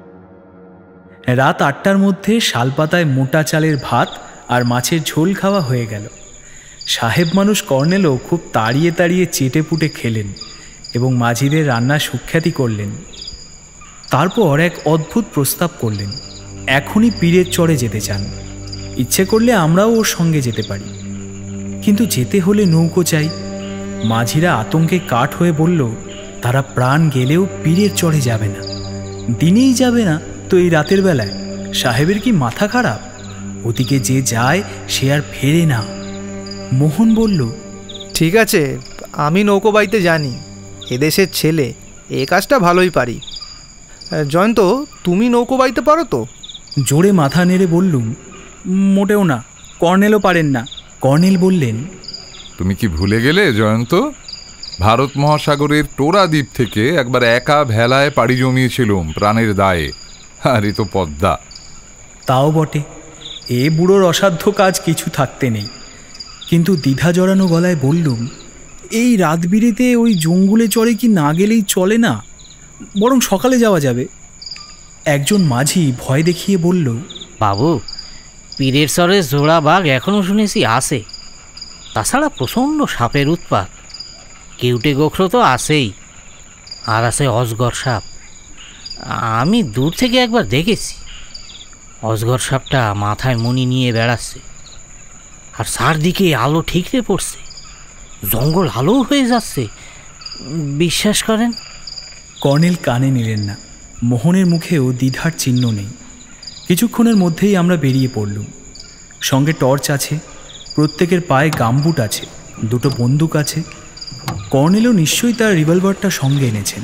রাত 8টার মধ্যে শালপাতায় মোটা চালের ভাত আর মাছের ঝোল খাওয়া হয়ে গেল। সাহেব মানুষ কর্নেলও খুব তাড়িয়ে তাড়িয়ে চেটে পুটে খেলেন এবং মাঝিদের রান্না সুখ্যাতি করলেন। তারপর এক অদ্ভুত প্রস্তাব করলেন, এখনই পীরের চরে যেতে চান। ইচ্ছে করলে আমরাও ওর সঙ্গে যেতে পারি, কিন্তু যেতে হলে নৌকো চাই। মাঝিরা আতঙ্কে কাঠ হয়ে বলল, তারা প্রাণ গেলেও পীরের চরে যাবে না। দিনেই যাবে না তো এই রাতের বেলায়? সাহেবের কি মাথা খারাপ? ওদিকে যে যায় সে আর ফেরে না। মোহন বলল, ঠিক আছে, আমি নৌকো বাইতে জানি, এদেশের ছেলে, এ কাজটা ভালোই পারি। জয়ন্ত, তুমি নৌকো বাইতে পারো তো? জোরে মাথা নেড়ে বললুম, মোটেও না, কর্নেলও পারেন না। কর্নেল বললেন, তুমি কি ভুলে গেলে জয়ন্ত? ভারত মহাসাগরের টোরা দ্বীপ থেকে একবার একা ভেলায় পাড়ি জমিয়েছিলুম প্রাণের দায়ে, আর এ তো পদ্মা। তাও বটে, এ বুড়োর অসাধ্য কাজ কিছু থাকতে নেই। কিন্তু দ্বিধা জড়ানো গলায় বললুম, এই রাত বিরেতে ওই জঙ্গলে চড়ে কি না গেলেই চলে না? বরং সকালে যাওয়া যাবে। একজন মাঝি ভয় দেখিয়ে বলল, বাবু, পীরের চরে জোড়া বাঘ এখনও শুনেছি আসে। তাছাড়া প্রচণ্ড সাপের উৎপাত, কেউটে গোখরো তো আছেই, আর আছে অজগর সাপ। আমি দূর থেকে একবার দেখেছি, অজগর সাপটা মাথায় মণি নিয়ে বেড়াচ্ছে, আর চারদিকে আলো ঠিকরে পড়ছে, জঙ্গল আলো হয়ে যাচ্ছে। বিশ্বাস করেন। কর্নেল কানে নিলেন না। মোহনের মুখেও দ্বিধার চিহ্ন নেই। কিছুক্ষণের মধ্যেই আমরা বেরিয়ে পড়লুম। সঙ্গে টর্চ আছে, প্রত্যেকের পায়ে গামবুট আছে, 2টো বন্দুক আছে। কর্নেলও নিশ্চয়ই তার রিভলভারটা সঙ্গে এনেছেন।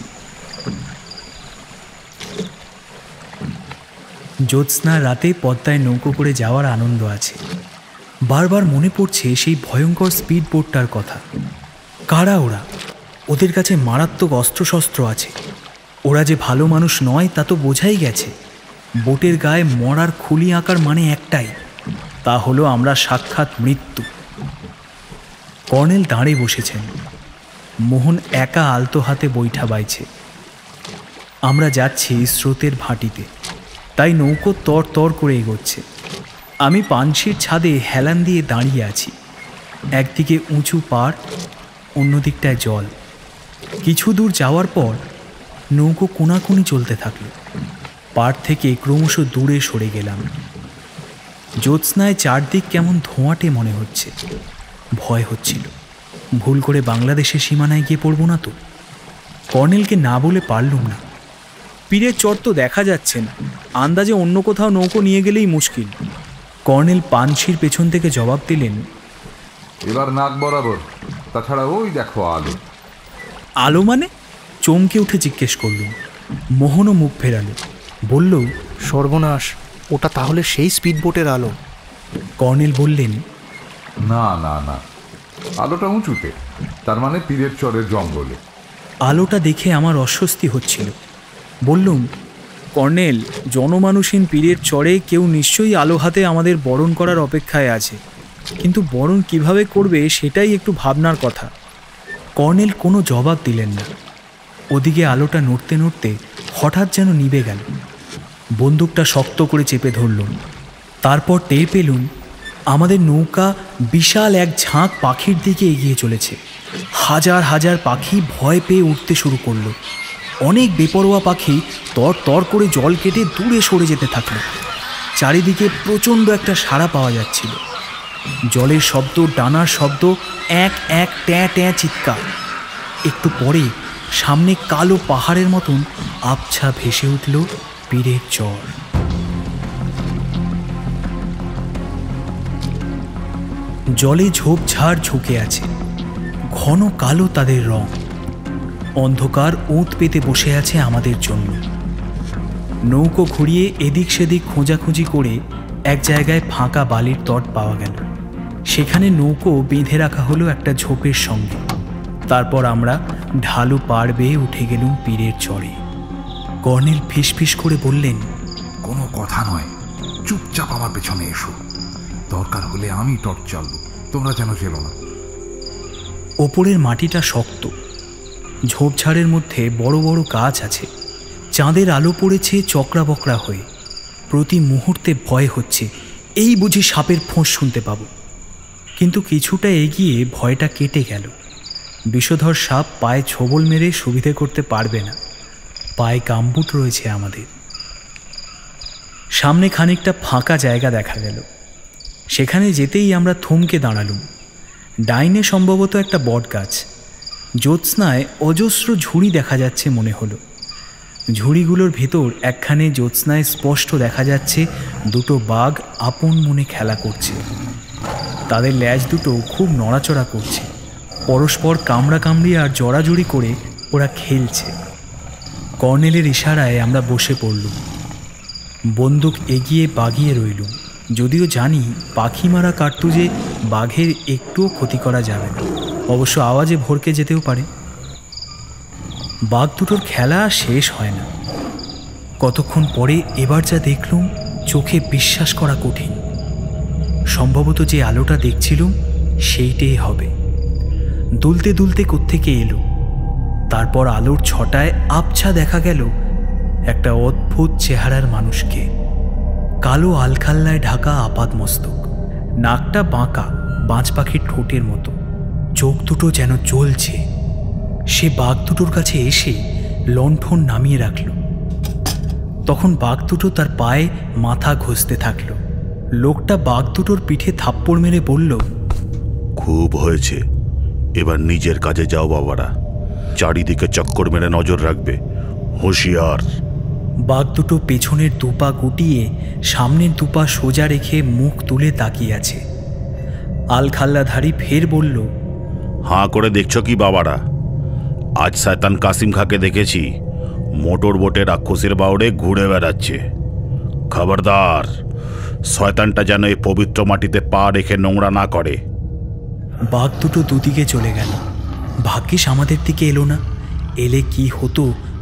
জ্যোৎস্না রাতে পদ্মায় নৌকো করে যাওয়ার আনন্দ আছে। বারবার মনে পড়ছে সেই ভয়ঙ্কর স্পিড বোটটার কথা। কারা ওরা? ওদের কাছে মারাত্মক অস্ত্রশস্ত্র আছে। ওরা যে ভালো মানুষ নয় তা তো বোঝাই গেছে। বোটের গায়ে মরার খুলি আঁকার মানে একটাই, তা হলো আমরা সাক্ষাৎ মৃত্যু। কর্নেল দাঁড়িয়ে বসেছেন, মোহন একা আলতো হাতে বৈঠা বাইছে। আমরা যাচ্ছি স্রোতের ভাটিতে, তাই নৌকো তর তর করে এগোচ্ছে। আমি পানশির ছাদে হেলান দিয়ে দাঁড়িয়ে আছি। একদিকে উঁচু পাড়, অন্যদিকটায় জল। কিছু দূর যাওয়ার পর নৌকো কোনাকুনি চলতে থাকলো। পাড় থেকে ক্রমশ দূরে সরে গেলাম। জ্যোৎস্নায় চারদিক কেমন ধোঁয়াটে মনে হচ্ছে। ভয় হচ্ছিল, ভুল করে বাংলাদেশের সীমানায় গিয়ে পড়ব না তো। কর্নেলকে না বলে পারলুম না। পীরের চর তো দেখা যাচ্ছে না, আন্দাজে অন্য কোথাও নৌকো নিয়ে গেলেই মুশকিল। কর্নেল পানশির পেছন থেকে জবাব দিলেন, এবার নাক বরাবর, তাছাড়া ওই দেখো আলো। আলো মানে? চমকে উঠে জিজ্ঞেস করলুম। মোহনও মুখ ফেরালো, বলল, সর্বনাশ, ওটা তাহলে সেই স্পিড বোটের আলো। কর্নেল বললেন, না না না, আলোটা উঁচুতে, তার মানে পীরের চরের জঙ্গলে। আলোটা দেখে আমার অস্বস্তি হচ্ছিল। বললুম, কর্নেল, জনমানুষহীন পীরের চরে কেউ নিশ্চয়ই আলো হাতে আমাদের বরণ করার অপেক্ষায় আছে, কিন্তু বরণ কিভাবে করবে সেটাই একটু ভাবনার কথা। কর্নেল কোনো জবাব দিলেন না। ওদিকে আলোটা নড়তে নড়তে হঠাৎ যেন নিভে গেল। বন্দুকটা শক্ত করে চেপে ধরলুম। তারপর টের পেলুম আমাদের নৌকা বিশাল এক ঝাঁক পাখির দিকে এগিয়ে চলেছে। হাজার হাজার পাখি ভয় পেয়ে উঠতে শুরু করলো। অনেক বেপরোয়া পাখি তর তর করে জল কেটে দূরে সরে যেতে থাকলো। চারিদিকে প্রচণ্ড একটা সাড়া পাওয়া যাচ্ছিল। জলের শব্দ, ডানার শব্দ, এক এক ট্যাঁ ট্যাঁ চিৎকার। একটু পরে সামনে কালো পাহাড়ের মতন আবছা ভেসে উঠল পীরের চর। জলে ঝোপঝাড় ঝুঁকে আছে, ঘন কালো তাদের রং। অন্ধকার ওঁত পেতে বসে আছে আমাদের জন্য। নৌকো ঘুরিয়ে এদিক সেদিক খোঁজাখুঁজি করে এক জায়গায় ফাঁকা বালির তট পাওয়া গেল। সেখানে নৌকো বেঁধে রাখা হলো একটা ঝোপের সঙ্গে। তারপর আমরা ঢালু পাড় বেয়ে উঠে গেলুম পীরের চরে। কর্নেল ফিসফিস করে বললেন, কোনো কথা নয়, চুপচাপ আমার পেছনে এসো। দরকার হলে আমি টর্চ চালবো, তোমরা যেন জেলো না। ওপরের মাটিটা শক্ত, ঝোপঝাড়ের মধ্যে বড় বড় গাছ আছে। চাঁদের আলো পড়েছে চকরা বকরা হয়ে। প্রতি মুহূর্তে ভয় হচ্ছে, এই বুঝি সাপের ফোঁস শুনতে পাব। কিন্তু কিছুটা এগিয়ে ভয়টা কেটে গেল। বিষধর সাপ পায়ে ছোবল মেরে সুবিধে করতে পারবে না। পায়ে গামবুট রয়েছে আমাদের। সামনে খানিকটা ফাঁকা জায়গা দেখা গেল। সেখানে যেতেই আমরা থমকে দাঁড়ালুম। ডাইনে সম্ভবত একটা বট গাছ। জ্যোৎস্নায় অজস্র ঝুড়ি দেখা যাচ্ছে মনে হলো। ঝুড়িগুলোর ভেতর একখানে জ্যোৎস্নায় স্পষ্ট দেখা যাচ্ছে দুটো বাঘ আপন মনে খেলা করছে। তাদের ল্যাজ দুটো খুব নড়াচড়া করছে। পরস্পর কামড়াকামড়ি আর জড়াজড়ি করে ওরা খেলছে। কর্নেলের ইশারায় আমরা বসে পড়লুম। বন্দুক এগিয়ে বাগিয়ে রইলুম, যদিও জানি পাখি মারা কার্তুজে বাঘের একটুও ক্ষতি করা যাবে না। অবশ্য আওয়াজে ভরকে যেতেও পারে। বাঘ দুটোর খেলা শেষ হয় না। কতক্ষণ পরে এবার যা দেখলুম চোখে বিশ্বাস করা কঠিন। সম্ভবত যে আলোটা দেখছিলুম সেইটাই হবে। দুলতে দুলতে কোত্থেকে এলো। তারপর আলোর ছটায় আবছা দেখা গেল একটা অদ্ভুত চেহারার মানুষকে। কালো আলখাল্লায় ঢাকা আপাদমস্তক, নাকটা বাঁকা বাজ পাখির ঠোঁটের মতো, চোখ দুটো যেন জ্বলছে। সে বাঘ দুটোর কাছে এসে লণ্ঠন নামিয়ে রাখল। তখন বাঘ দুটো তার পায়ে মাথা ঘষতে থাকল। লোকটা বাঘ দুটোর পিঠে থাপ্পড় মেরে বলল, খুব হয়েছে, এবার নিজের কাজে যাও বাবারা। চারিদিকে চক্কর মেরে নজর রাখবে, হুঁশিয়ার। বাঘ দুটো পেছনের দুপা গুটিয়ে সামনের দুপা সোজা রেখে মুখ তুলে তাকিয়ে আছে। আলখাল্লাধারী ফের বলল, হাঁ করে দেখছ কি বাবারা? আজ শয়তান কাসিম খাকে দেখেছি, মোটর বোটে রাক্ষসের বাউড়ে ঘুরে বেড়াচ্ছে। খবরদার, শয়তানটা যেন এই পবিত্র মাটিতে পা রেখে নোংরা না করে। বাঘ দুটো দুদিকে চলে গেল। ভাগ্যিস আমাদের দিকে এলো না, এলে কি হতো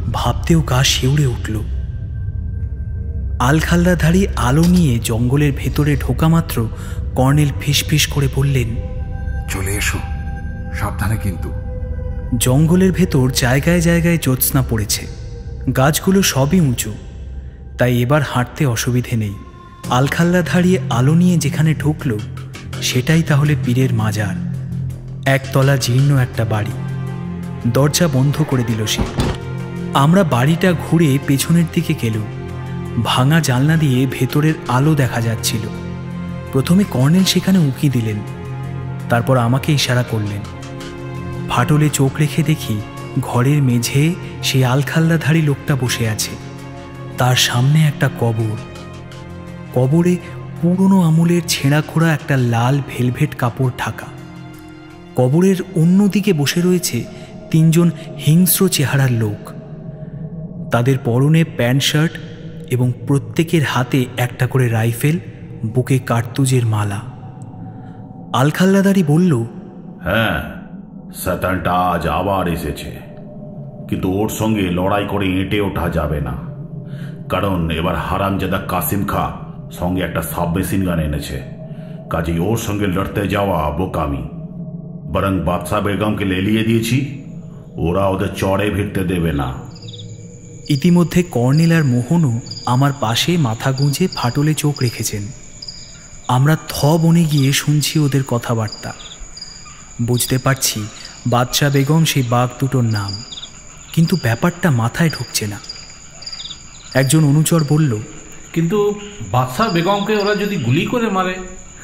ভাবতেও গা শিউরে উঠল। আলখাল্লাধারী আলো নিয়ে জঙ্গলের ভেতরে ঢোকা মাত্র কর্নেল ফিসফিস করে বললেন, চলে এসো, সাবধানে কিন্তু। জঙ্গলের ভেতর জায়গায় জায়গায় জ্যোৎস্না পড়েছে, গাছগুলো সবই উঁচু, তাই এবার হাঁটতে অসুবিধে নেই। আলখাল্লাধারী আলো নিয়ে যেখানে ঢুকল সেটাই তাহলে পীরের মাজার। একতলা জীর্ণ একটা বাড়ি, দরজা বন্ধ করে দিল সে। আমরা বাড়িটা ঘুরে পেছনের দিকে গেলুম। ভাঙা জানলা দিয়ে ভেতরের আলো দেখা যাচ্ছিল। প্রথমে কর্নেল সেখানে উঁকি দিলেন, তারপর আমাকে ইশারা করলেন। ফাটলে চোখ রেখে দেখি ঘরের মেঝে সেই আলখাল্লাধারী লোকটা বসে আছে। তার সামনে একটা কবর, কবরে পুরনো আমলের ছেঁড়া খোঁড়া একটা লাল ভেলভেট কাপড় ঢাকা। কবরের অন্যদিকে বসে রয়েছে তিনজন হিংস্র চেহারার লোক। তাদের পরনে প্যান্ট শার্ট এবং প্রত্যেকের হাতে একটা করে রাইফেল, বুকে কার্তুজের মালা। আলখাল্লাদারি বলল, হ্যাঁ, শয়তানটা আজ আবার এসেছে, কিন্তু ওর সঙ্গে লড়াই করে এঁটে ওঠা যাবে না, কারণ এবার হারামজাদা কাসিম খা সঙ্গে একটা সাবমেশিন গান এনেছে। কাজেই ওর সঙ্গে লড়তে যাওয়া বোকামি। বরং বাদশাহ বেগমকে লেলিয়ে দিয়েছি, ওরা ওদের চড়ে ভিড়তে দেবে না। ইতিমধ্যে কর্নেল আর মোহনও আমার পাশে মাথা গুঁজে ফাটলে চোখ রেখেছেন। আমরা বনে গিয়ে শুনছি ওদের কথাবার্তা। বুঝতে পারছি বাদশাহ বেগম সেই বাঘ দুটোর নাম, কিন্তু ব্যাপারটা মাথায় ঢুকছে না। একজন অনুচর বলল, কিন্তু বাদশাহ বেগমকে ওরা যদি গুলি করে মারে?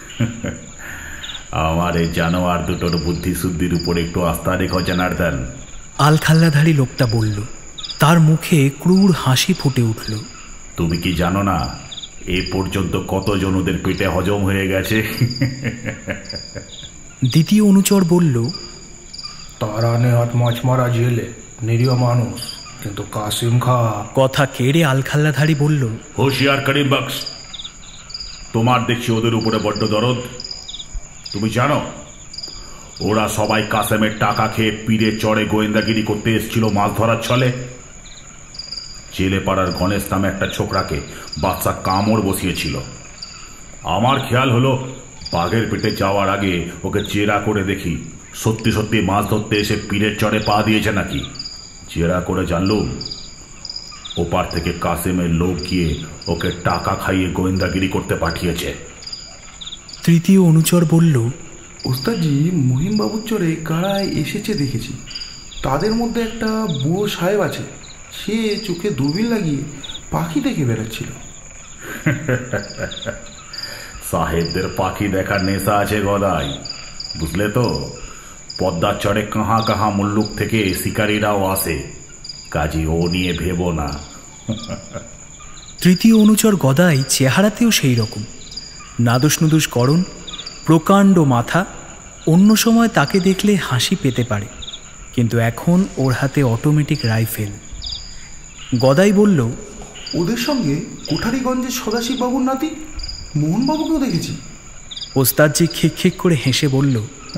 আমার এই জানোয়ার দুটোর বুদ্ধি শুদ্ধির উপর একটু আস্থা রেখো জনার্দন। আলখাল্লাধারী লোকটা বলল। তার মুখে ক্রূর হাসি ফুটে উঠল। তুমি কি জানো না এ পর্যন্ত কতজন ওদের পেটে হজম হয়ে গেছে? দ্বিতীয় অনুচর বলল, তারা নেহাত মাছ মারা জেলে, নিরীহ মানুষ, কিন্তু কাসিম খা। কথা কেড়ে আলখাল্লাধারী বলল, হুঁশিয়ার করিম বক্স, তোমার দেখছি ওদের উপরে বড্ড দরদ। তুমি জানো ওরা সবাই কাসেমের টাকা খেয়ে পীরে চড়ে গোয়েন্দাগিরি করতে এসেছিল মাছ ধরার ছলে। জেলে পাড়ার গণেশ নামে একটা ছোকরাকে বাদশা কামড় বসিয়েছিল। আমার খেয়াল হলো বাঘের পেটে যাওয়ার আগে ওকে জেরা করে দেখি সত্যি সত্যি মাছ ধরতে এসে পীরের চড়ে পা দিয়েছে নাকি। জেরা করে জানলুম ওপার থেকে কাসেমের লোক গিয়ে ওকে টাকা খাইয়ে গোয়েন্দাগিরি করতে পাঠিয়েছে। তৃতীয় অনুচর বলল, ওস্তাদজি, মহিমবাবুর চরে কারায় এসেছে দেখেছি। তাদের মধ্যে একটা বুড়ো সাহেব আছে, সে চোখে দূরবীন লাগিয়ে পাখি দেখে বেড়াচ্ছিল। সাহেবদের পাখি দেখার নেশা আছে গদাই, বুঝলে তো। পদ্মার চরে কাহা কাহা মুল্লুক থেকে শিকারীরাও আসে, কাজী ও নিয়ে ভেবো না। তৃতীয় অনুচর গদাই চেহারাতেও সেই রকম, নাদুস নুদুস করণ, প্রকাণ্ড মাথা। অন্য সময় তাকে দেখলে হাসি পেতে পারে, কিন্তু এখন ওর হাতে অটোমেটিক রাইফেল। গদাই বলল, ওদের সঙ্গে কোঠারিগঞ্জের সদাশিববাবুর নাতি মোহনবাবুকেও দেখেছি। ওস্তাদজি খিক খিক করে হেসে বলল,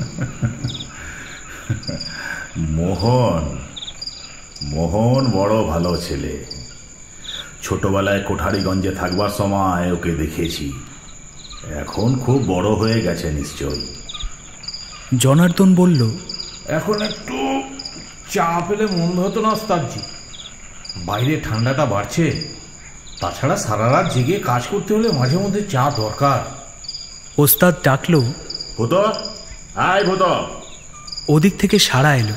মোহন মোহন বড় ভালো ছেলে। ছোটবেলায় কোঠারিগঞ্জে থাকবার সময় ওকে দেখেছি, এখন খুব বড় হয়ে গেছে নিশ্চয়। জনার্দন বলল, এখন একটু চা পেলে মন্দ হতো না ওস্তাদজি। বাইরে ঠান্ডাটা বাড়ছে, তাছাড়া সারা রাত জেগে কাজ করতে হলে মাঝে মধ্যে চা দরকার। ওস্তাদ ডাকল, ভূত আয় ভূত। ওদিক থেকে সাড়া এলো,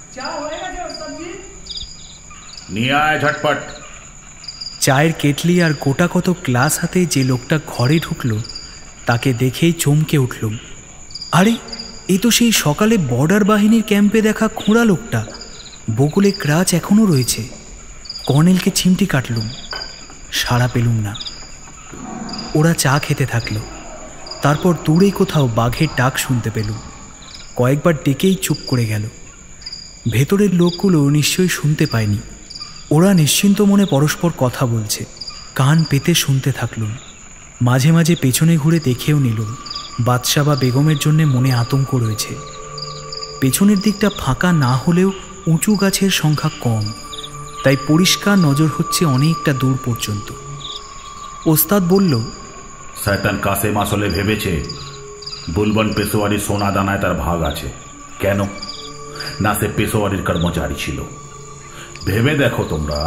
নিয়ে আয় ঝটপট। চায়ের কেটলি আর গোটা কত গ্লাস হাতে যে লোকটা ঘরে ঢুকল তাকে দেখেই চমকে উঠলুম। আরে, এ তো সেই সকালে বর্ডার বাহিনীর ক্যাম্পে দেখা খোঁড়া লোকটা। বকুলে ক্রাচ এখনও রয়েছে। কর্নেলকে চিমটি কাটলুম, সাড়া পেলুম না। ওরা চা খেতে থাকলো। তারপর দূরে কোথাও বাঘের ডাক শুনতে পেলুম। কয়েকবার ডেকেই চুপ করে গেল। ভেতরের লোকগুলো নিশ্চয়ই শুনতে পায়নি। ওরা নিশ্চিন্ত মনে পরস্পর কথা বলছে। কান পেতে শুনতে থাকলুম। মাঝে মাঝে পেছনে ঘুরে দেখেও নিলুম বাদশা বা বেগমের জন্যে মনে আতঙ্ক রয়েছে। পেছনের দিকটা ফাঁকা না হলেও উঁচু গাছের সংখ্যা কম। তাই পরিষ্কার নজর হচ্ছে অনেকটা দূর পর্যন্ত। ওস্তাদ বলল, শয়তান কাসেম আসলে ভেবেছে বুলবন পেশোয়ারির সোনা দানায় তার ভাগ আছে। কেন না, সে পেশোয়ারির কর্মচারী ছিল। ভেবে দেখো তোমরা,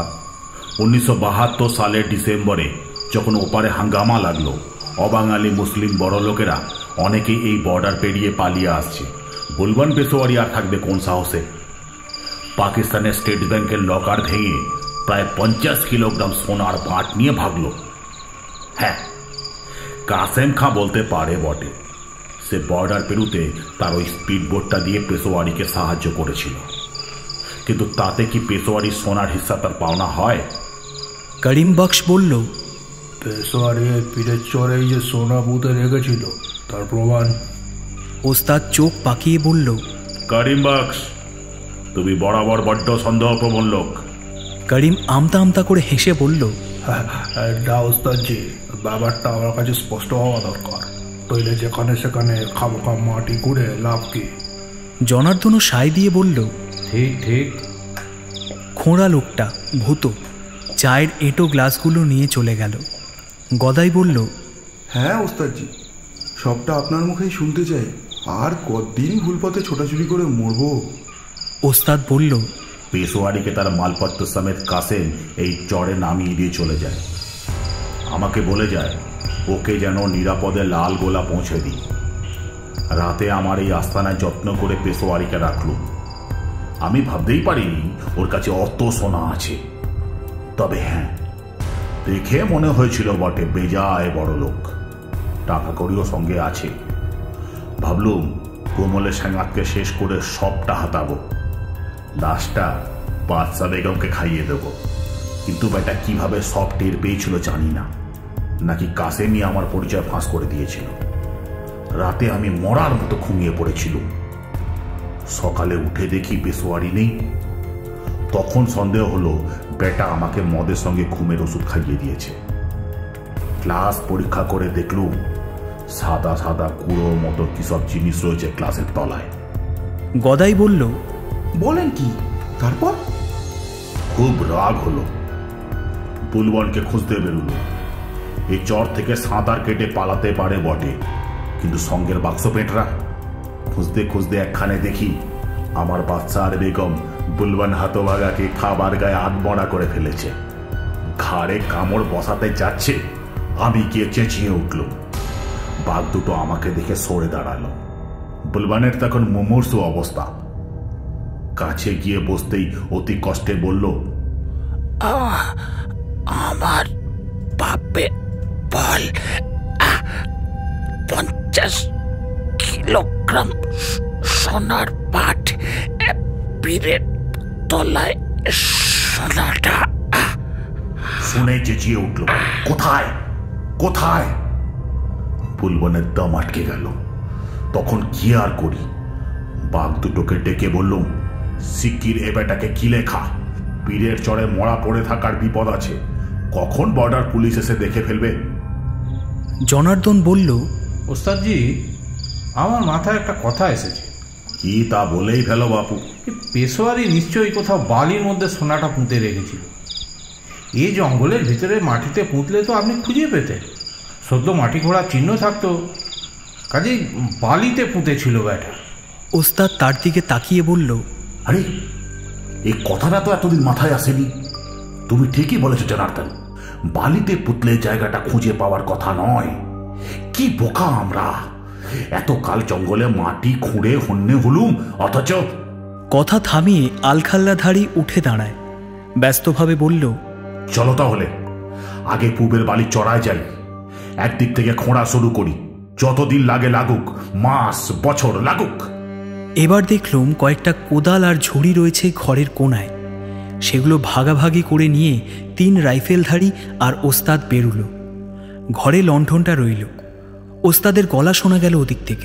1972 সালের ডিসেম্বরে যখন ওপারে হাঙ্গামা লাগলো, অবাঙালি মুসলিম বড় লোকেরা অনেকেই এই বর্ডার পেরিয়ে পালিয়ে আসছে। বুলবন পেশোয়ারি আর থাকবে কোন সাহসে? পাকিস্তানের স্টেট ব্যাংকের লকার ভেঙে প্রায় 50 কিলোগ্রাম সোনার বাঁট নিয়ে ভাগল। হ্যাঁ, কাসেম খাঁ বলতে পারে বটে, সে বর্ডার পেরুতে তার ওই স্পিড বোটটা দিয়ে পেশোয়ারিকে সাহায্য করেছিল, কিন্তু তাতে কি পেশোয়ারির সোনার হিস্সা তার পাওনা হয়? করিম বক্স বলল, পেশোয়ারি পীরের চরে যে সোনা পুঁতে রেখেছিল তার প্রমাণ? ওস্তাদ চোখ পাকিয়ে বলল, করিম বক্স, তুমি বরাবর বড্ড সন্দেহপ্রবণ লোক। করিম আমতা আমতা করে হেসে বলল, না ওস্তাদজি, ব্যাপারটা আমার কাছে স্পষ্ট হওয়া দরকার, তৈলে যেখানে সেখানে খামোখা মাটি কুড়ে লাভ কি? জনার্দনও সায় দিয়ে বলল, ঠিক ঠিক। খোঁড়া লোকটা ভূত চায়ের এঁটো গ্লাসগুলো নিয়ে চলে গেল। গদাই বলল, হ্যাঁ ওস্তাদজি, সবটা আপনার মুখেই শুনতে চাই। আর কতদিন ভুলপথে ছোটাছুটি করে মরবো? ওস্তাদ বলল, পেশোয়ারিকে তার মালপত্র সমেত কাসেম এই চরে নামিয়ে দিয়ে চলে যায়। আমাকে বলে যায় ওকে যেন নিরাপদে লাল গোলা পৌঁছে দিই। রাতে আমার এই আস্তানায় যত্ন করে পেশোয়ারিকে রাখলো। আমি ভাবতেই পারিনি ওর কাছে অত সোনা আছে। তবে হ্যাঁ, দেখে মনে হয়েছিল বটে বেজায় বড় লোক, টাকা কড়িও সঙ্গে আছে। ভাবলুম কোমলের সাঙ্গাতকে শেষ করে সবটা হাতাবো, লাশটা বাদশা বেগমকে খাইয়ে দেব। কিন্তু বেটা কিভাবে সব টের পেয়েছিল জানি না, নাকি কাসেমই আমার পরিচয় ফাঁস করে দিয়েছিল। রাতে আমি মরার মতো ঘুমিয়ে পড়েছিল। সকালে উঠে দেখি পেশোয়ারি নেই। তখন সন্দেহ হলো বেটা আমাকে মদের সঙ্গে ঘুমের ওষুধ খাইয়ে দিয়েছে। ক্লাস পরীক্ষা করে দেখলুম সাদা সাদা কুড়ো মতো কি সব জিনিস রয়েছে ক্লাসের তলায়। গদাই বলল, বলেন কি? তারপর? খুব রাগ হলো, বুলবনকে খুঁজতে বেরোলো। এই চর থেকে সাঁতার কেটে পালাতে পারে বটে, কিন্তু সঙ্গের বাক্স পেটরা। খুঁজতে খুঁজতে একখানে দেখি আমার বাচ্চা আর বেগম বুলবন হাতভাগাকে খাবার গায়ে আধমরা করে ফেলেছে। ঘাড়ে কামড় বসাতে যাচ্ছে, আমি গিয়ে চেঁচিয়ে উঠল। বাঘ দুটো আমাকে দেখে সরে দাঁড়ালো। বুলবনের তখন মুমূর্ষু অবস্থা। কাছে গিয়ে বসতেই অতি কষ্টে বলল, আমার বাপে বল 50 কিলোগ্রাম সোনার পাট পীরের তলায় সোনাটা। শুনে চেঁচিয়ে উঠল, কোথায় কোথায়? বুলবনের দম আটকে গেল। তখন কি আর করি, বাঘ দুটোকে ডেকে বললুম, সিকির এ বেটাকে কিলে খা। পীরের চরে মরা পড়ে থাকার বিপদ আছে, কখন বর্ডার পুলিশ এসে দেখে ফেলবে। জনার্দন বলল, ওস্তাদজি, আমার মাথায় একটা কথা এসেছে। কি তা বলেই ফেলো বাপু। পেশোয়ারি নিশ্চয়ই কোথাও বালির মধ্যে সোনাটা পুঁতে রেখেছিল। এই জঙ্গলের ভিতরে মাটিতে পুঁতলে তো আপনি খুঁজে পেতেন, সদ্য মাটি ঘোড়ার চিহ্ন থাকতো, কাজেই বালিতে পুঁতেছিল ব্যাটা। ওস্তাদ তার দিকে তাকিয়ে বলল, আরে এই কথাটা তো এতদিন মাথায় আসেনি। তুমি ঠিকই বলেছো জনার্দন, বালিতে পুতলে জায়গাটা খুঁজে পাওয়ার কথা নয়। কি বোকা আমরা, এত কাল জঙ্গলে মাটি খুঁড়ে হন্যে হলুম, অথচ। কথা থামিয়ে আলখাল্লাধারী উঠে দাঁড়ায়, ব্যস্তভাবে বলল, চলো তাহলে আগে পূবের বালি চড়ায় যাই, একদিক থেকে খোঁড়া শুরু করি, যতদিন লাগে লাগুক, মাস বছর লাগুক। এবার দেখলুম কয়েকটা কোদাল আর ঝুড়ি রয়েছে ঘরের কোনায়। সেগুলো ভাগাভাগি করে নিয়ে 3 রাইফেলধারী আর ওস্তাদ বেরুল। ঘরে লণ্ঠনটা রইল। ওস্তাদের গলা শোনা গেল ওদিক থেকে,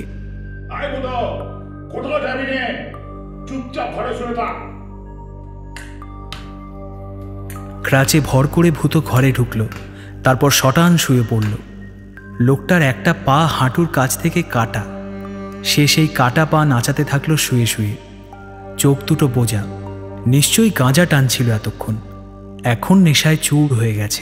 ক্রাচে ভর করে ভূত ঘরে ঢুকল। তারপর শটান শুয়ে পড়ল। লোকটার একটা পা হাঁটুর কাছ থেকে কাটা। সে সেই কাটা পা নাচাতে থাকলো শুয়ে শুয়ে। চোখ দুটো বোঝা, নিশ্চয়ই গাঁজা টানছিল এতক্ষণ। এখন নেশায় চুর হয়ে গেছে।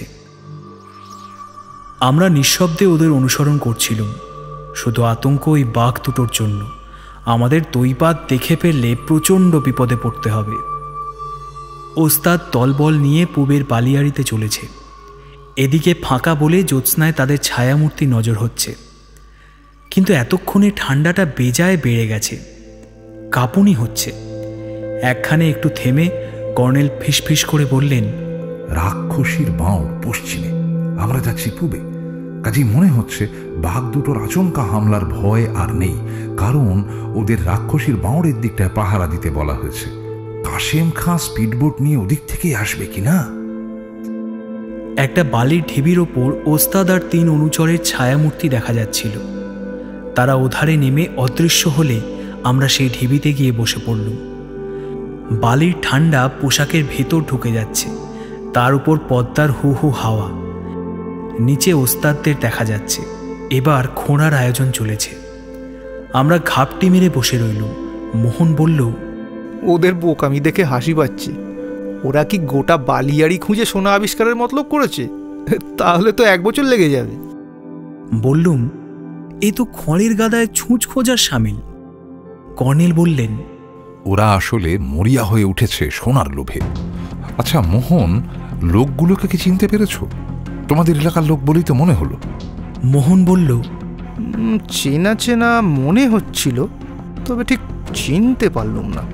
আমরা নিঃশব্দে ওদের অনুসরণ করছিলাম, শুধু আতঙ্ক ওই বাঘ দুটোর জন্য। আমাদের দৈপাত দেখে ফেললে প্রচণ্ড বিপদে পড়তে হবে। ওস্তাদ দলবল নিয়ে পূবের বালিয়াড়িতে চলেছে। এদিকে ফাঁকা বলে জ্যোৎস্নায় তাদের ছায়ামূর্তি নজর হচ্ছে। কিন্তু এতক্ষণে ঠান্ডাটা বেজায় বেড়ে গেছে, কাঁপুনি হচ্ছে। একখানে একটু থেমে কর্নেল ফিসফিস করে বললেন, রাক্ষসীর বাঁড় পশ্চিমে, আমরা যাচ্ছি পূবে। কাজেই মনে হচ্ছে বাঘ দুটোর আচমকা হামলার ভয় আর নেই, কারণ ওদের রাক্ষসীর বাঁড়ের দিকটায় পাহারা দিতে বলা হয়েছে। কাশেম খাঁ স্পিডবোট নিয়ে ওদিক থেকেই আসবে কিনা। একটা বালির ঢিবির ওপর ওস্তাদ আর 3 অনুচরের ছায়ামূর্তি দেখা যাচ্ছিল। তারা ওধারে নেমে অদৃশ্য হলে আমরা সেই ঢিবিতে গিয়ে বসে পড়লুম। বালির ঠান্ডা পোশাকের ভেতর ঢুকে যাচ্ছে, তার উপর পদ্মার হু হু হাওয়া। নিচে ওস্তাদদের দেখা যাচ্ছে। এবার খোঁড়ার আয়োজন চলেছে। আমরা ঘাপটি মেরে বসে রইলুম। মোহন বলল, ওদের বোকামি দেখে হাসি পাচ্ছে। ওরা কি গোটা বালিয়াড়ি খুঁজে সোনা আবিষ্কারের মতলব করেছে? তাহলে তো 1 বছর লেগে যাবে। বললুম, এ তো খড়ের গাদায় ছুঁচ খোঁজার সামিল। কর্নেল বললেন, ওরা আসলে মরিয়া হয়ে উঠেছে সোনার লোভে। আচ্ছা মোহন, লোকগুলোকে কি চিনতে পেরেছ? তোমাদের এলাকার লোক বলেই তো মনে হলো। মোহন বলল, চেনা চেনা মনে হচ্ছিল, তবে ঠিক চিনতে পারলুম না।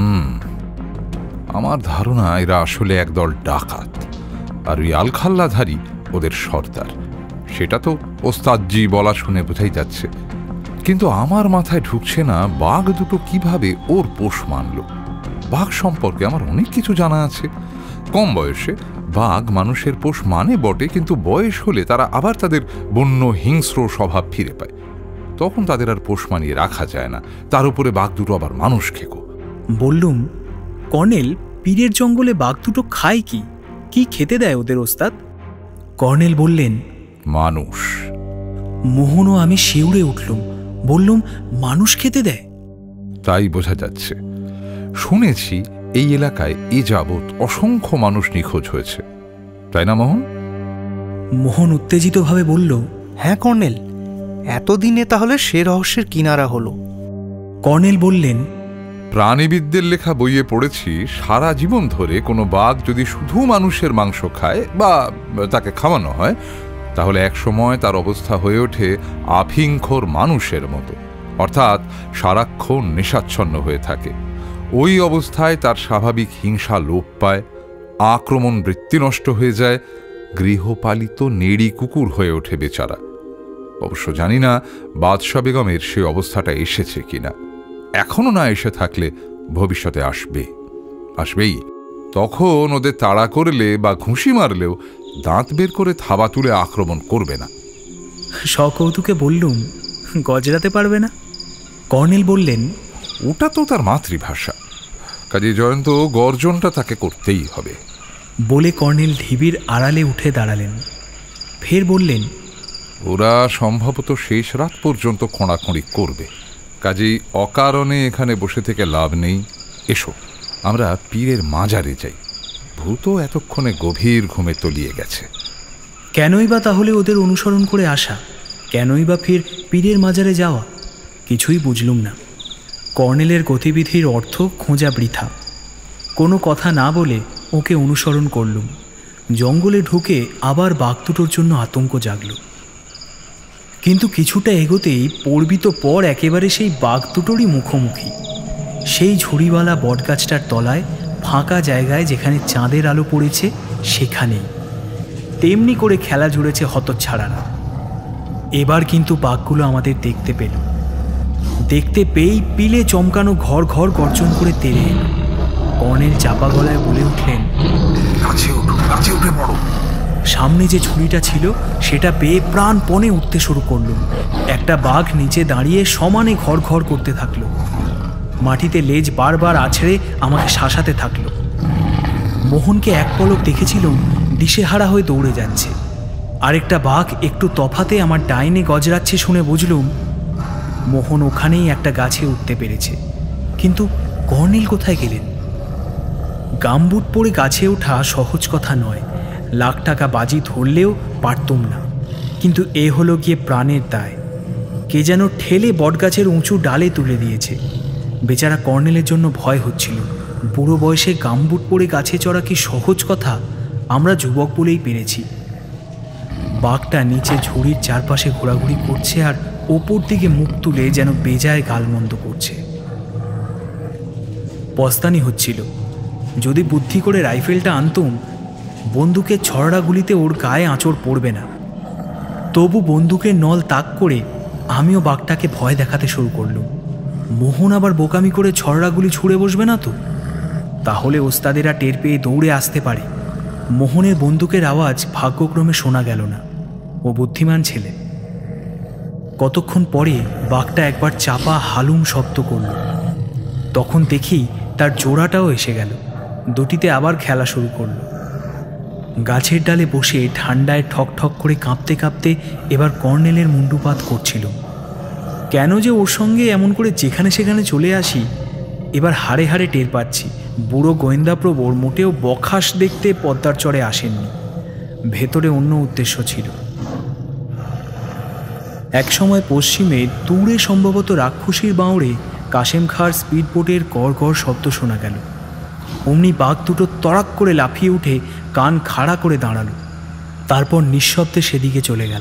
আমার ধারণা এরা আসলে একদল ডাকাত, আর ওই আলখাল্লাধারী ওদের সর্দার। সেটা তো ওস্তাদজি বলা শুনে বোঝাই যাচ্ছে। কিন্তু আমার মাথায় ঢুকছে না বাঘ দুটো কিভাবে ওর পোষ মানল। বাঘ সম্পর্কে আমার অনেক কিছু জানা আছে। কম বয়সে বাঘ মানুষের পোষ মানে বটে, কিন্তু বয়স হলে তারা আবার তাদের বন্য হিংস্র স্বভাব ফিরে পায়। তখন তাদের আর পোষ মানিয়ে রাখা যায় না। তার উপরে বাঘ দুটো আবার মানুষ খেকো। বললুম, কর্নেল, পীরের জঙ্গলে বাঘ দুটো খায় কি? কি খেতে দেয় ওদের ওস্তাদ? কর্নেল বললেন, মানুষ। মোহন ও আমি শিউরে উঠলুম। বললুম, মানুষ খেতে দেয়? তাই বোঝা যাচ্ছে। শুনেছি এই এলাকায় এ যাবৎ অসংখ্য মানুষ নিখোঁজ হয়েছে, তাই না মোহন? মোহন উত্তেজিতভাবে বলল, হ্যাঁ কর্নেল, এতদিনে তাহলে সে রহস্যের কিনারা হলো। কর্নেল বললেন, প্রাণীবিদদের লেখা বইয়ে পড়েছি, সারা জীবন ধরে কোনো বাঘ যদি শুধু মানুষের মাংস খায় বা তাকে খাওয়ানো হয়, তাহলে এক সময় তার অবস্থা হয়ে ওঠে আফিংখোর মানুষের মতো, অর্থাৎ সারাক্ষণ নেশাচ্ছন্ন হয়ে থাকে। ওই অবস্থায় তার স্বাভাবিক হিংসা লোপ পায়, আক্রমণ বৃত্তি নষ্ট হয়ে যায়, গৃহপালিত নেড়ি কুকুর হয়ে ওঠে বেচারা। অবশ্য জানি না বাদশা বেগমের সে অবস্থাটা এসেছে কিনা। এখনো না এসে থাকলে ভবিষ্যতে আসবেই। তখন ওদের তাড়া করলে বা ঘুষি মারলেও দাঁত বের করে থাবা তুলে আক্রমণ করবে না। সকৌতুকে বললুম, গজরাতে পারবে না? কর্নেল বললেন, ওটা তো তার মাতৃভাষা, কাজে জয়ন্ত গর্জনটা তাকে করতেই হবে। বলে কর্নেল ঢিবির আড়ালে উঠে দাঁড়ালেন। ফের বললেন, ওরা সম্ভবত শেষ রাত পর্যন্ত খোঁড়াখুঁড়ি করবে, কাজেই অকারণে এখানে বসে থেকে লাভ নেই। এসো আমরা পীরের মাজারে যাই। ভূত এতক্ষণে গভীর ঘুমে তলিয়ে গেছে। কেনই বা তাহলে ওদের অনুসরণ করে আসা? কেনই বা ফির পীরের মাজারে যাওয়া? কিছুই বুঝলুম না। কর্নেলের গতিবিধির অর্থ খোঁজা বৃথা। কোনো কথা না বলে ওকে অনুসরণ করলুম। জঙ্গলে ঢুকে আবার বাঘ দুটোর জন্য আতঙ্ক জাগল। কিন্তু কিছুটা এগোতেই পড়বি তো পর একেবারে সেই বাঘ দুটোরই মুখোমুখি। সেই ঝুড়িওয়ালা বটগাছটার তলায় ফাঁকা জায়গায় যেখানে চাঁদের আলো পড়েছে সেখানেই তেমনি করে খেলা জুড়েছে হতচ্ছাড়ারা। এবার কিন্তু বাঘগুলো আমাদের দেখতে পেল। দেখতে পেয়েই পিলে চমকানো ঘর ঘর গর্জন করে তেড়ে এল। কর্নেল চাপা গলায় বলে উঠলেন, সামনে যে ঝুড়িটা ছিল সেটা পেয়ে প্রাণপণে উঠতে শুরু করল। একটা বাঘ নিচে দাঁড়িয়ে সমানে ঘর ঘর করতে থাকলো। মাটিতে লেজ বারবার আছড়ে আমাকে শাসাতে থাকলো। মোহনকে এক পলক দেখেছিলাম দিশেহারা হয়ে দৌড়ে যাচ্ছে। আরেকটা বাঘ একটু তফাতে আমার ডাইনে গজরাচ্ছে শুনে বুঝলুম মোহন ওখানেই একটা গাছে উঠতে পেরেছে। কিন্তু কর্নেল কোথায় গেলেন? গামবুট পরে গাছে ওঠা সহজ কথা নয়, লাখ টাকা বাজি ধরলেও পারতুম না, কিন্তু এ হলো গিয়ে প্রাণের দায়। কে যেন ঠেলে বটগাছের উঁচু ডালে তুলে দিয়েছে। বেচারা কর্নেলের জন্য ভয় হচ্ছিল। বুড়ো বয়সে গামবুট পরে গাছে চড়া কি সহজ কথা, আমরা যুবক বলেই পেরেছি। বাঘটা নিচে ঝুড়ির চারপাশে ঘোরাঘুরি করছে আর ওপর দিকে মুখ তুলে যেন বেজায় গালমন্দ করছে। পস্তানি হচ্ছিল, যদি বুদ্ধি করে রাইফেলটা আনতুম, বন্দুকের ছড়াগুলিতে ওর গায়ে আঁচড় পড়বে না। তবু বন্দুকের নল তাক করে আমিও বাঘটাকে ভয় দেখাতে শুরু করলুম। মোহন আবার বোকামি করে ছড়াগুলি ছুঁড়ে বসবে না তো? তাহলে ওস্তাদেরা টের পেয়ে দৌড়ে আসতে পারে। মোহনের বন্দুকের আওয়াজ ভাগ্যক্রমে শোনা গেল না। ও বুদ্ধিমান ছেলে। কতক্ষণ পরে বাঘটা একবার চাপা হালুম শব্দ করল। তখন দেখি তার জোড়াটাও এসে গেল। দুটিতে আবার খেলা শুরু করল। গাছের ডালে বসে ঠান্ডায় ঠক ঠক করে কাঁপতে কাঁপতে এবার কর্নেলের মুন্ডুপাত করছিল। কেন যে ওর সঙ্গে এমন করে যেখানে সেখানে চলে আসি, এবার হাড়ে হাড়ে টের পাচ্ছি। বুড়ো গোয়েন্দাপ্রভুর মোটেও বখাস দেখতে পদ্মার চরে আসেননি, ভেতরে অন্য উদ্দেশ্য ছিল। একসময় পশ্চিমে দূরে সম্ভবত রাক্ষসীর বাঁওড়ে কাশেম খাঁর স্পিডবোটের গড় গড় শব্দ শোনা গেল। অমনি বাঘ দুটো তড়াক করে লাফিয়ে উঠে কান খাড়া করে দাঁড়ালো, তারপর নিঃশব্দে সেদিকে চলে গেল।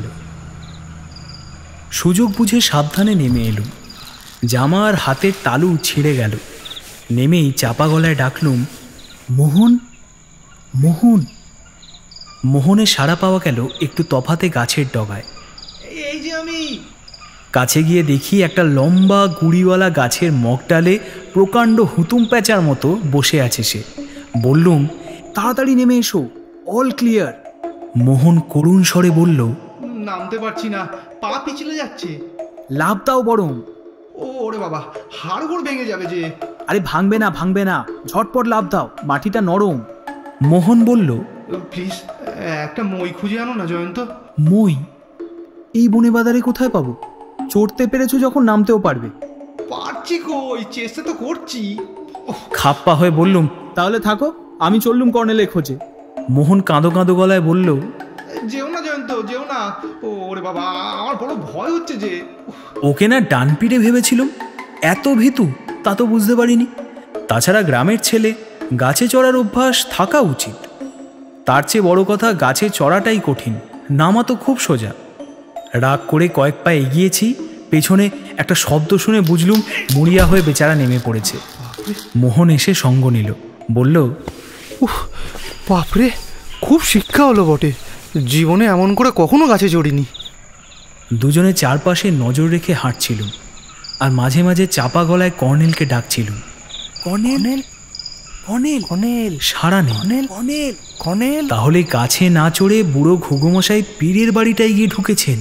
সুযোগ বুঝে সাবধানে নেমে এলুম। জামা আর হাতের তালু ছিঁড়ে গেল। নেমেই চাপা গলায় ডাকলুম, মোহন, মোহন। মোহনে সাড়া পাওয়া গেল একটু তফাতে গাছের ডগায়। এই যে আমি। কাছে গিয়ে দেখি একটা লম্বা গুড়িওয়ালা গাছের মগডালে প্রকাণ্ড হুতুম প্যাঁচার মতো বসে আছে সে। বললুম, তাড়াতাড়ি নেমে এসো, অল ক্লিয়ার। মোহন করুণ স্বরে বলল, নামতে পারছি না, পা পিছলে যাচ্ছে। লাভ দাও বরং। ওরে বাবা, হাড়গোড় ভেঙে যাবে যে। আরে ভাঙবে না, ভাঙবে না, ঝটপট লাভ দাও, মাটিটা নরম। মোহন বলল, প্লিজ একটা মই খুঁজে আনো না জয়ন্ত। মই? এই বনে বাজারে কোথায় পাবো? চড়তে পেরেছো যখন নামতেও পারবে। পারছি কই, চেষ্টা তো করছি। খাপ্পা হয়ে বললুম, তাহলে থাকো, আমি চললুম কর্নেলের খোঁজে। মোহন কাঁদো কাঁদো গলায় বলল, যেও না জয়ন্ত, যেও না। ওরে বাবা, আমার বড় ভয় হচ্ছে যে। ওকে না ডান পিঠে ভেবেছিলাম, এত ভীতু তা তো বুঝতে পারিনি। তাছাড়া গ্রামের ছেলে, গাছে চড়ার অভ্যাস থাকা উচিত। তার চেয়ে বড় কথা, গাছে চড়াটাই কঠিন, নামা তো খুব সোজা। রাগ করে কয়েক পা এগিয়েছি, পেছনে একটা শব্দ শুনে বুঝলুম মুড়িয়া হয়ে বেচারা নেমে পড়েছে। মোহন এসে সঙ্গ নিল, বলল, উহ বাপরে, খুব শিক্ষা হলো বটে, জীবনে এমন করে কখনো গাছে চড়িনি। দুজনে চারপাশে নজর রেখে হাঁটছিলুম, আর মাঝে মাঝে চাপা গলায় কর্নেলকে ডাকছিলুম। Colonel, colonel, colonel. সারা নেই। Colonel, colonel. তাহলে গাছে না চড়ে বুড়ো ঘুঘুমশাই পীরের বাড়িটায় গিয়ে ঢুকেছেন।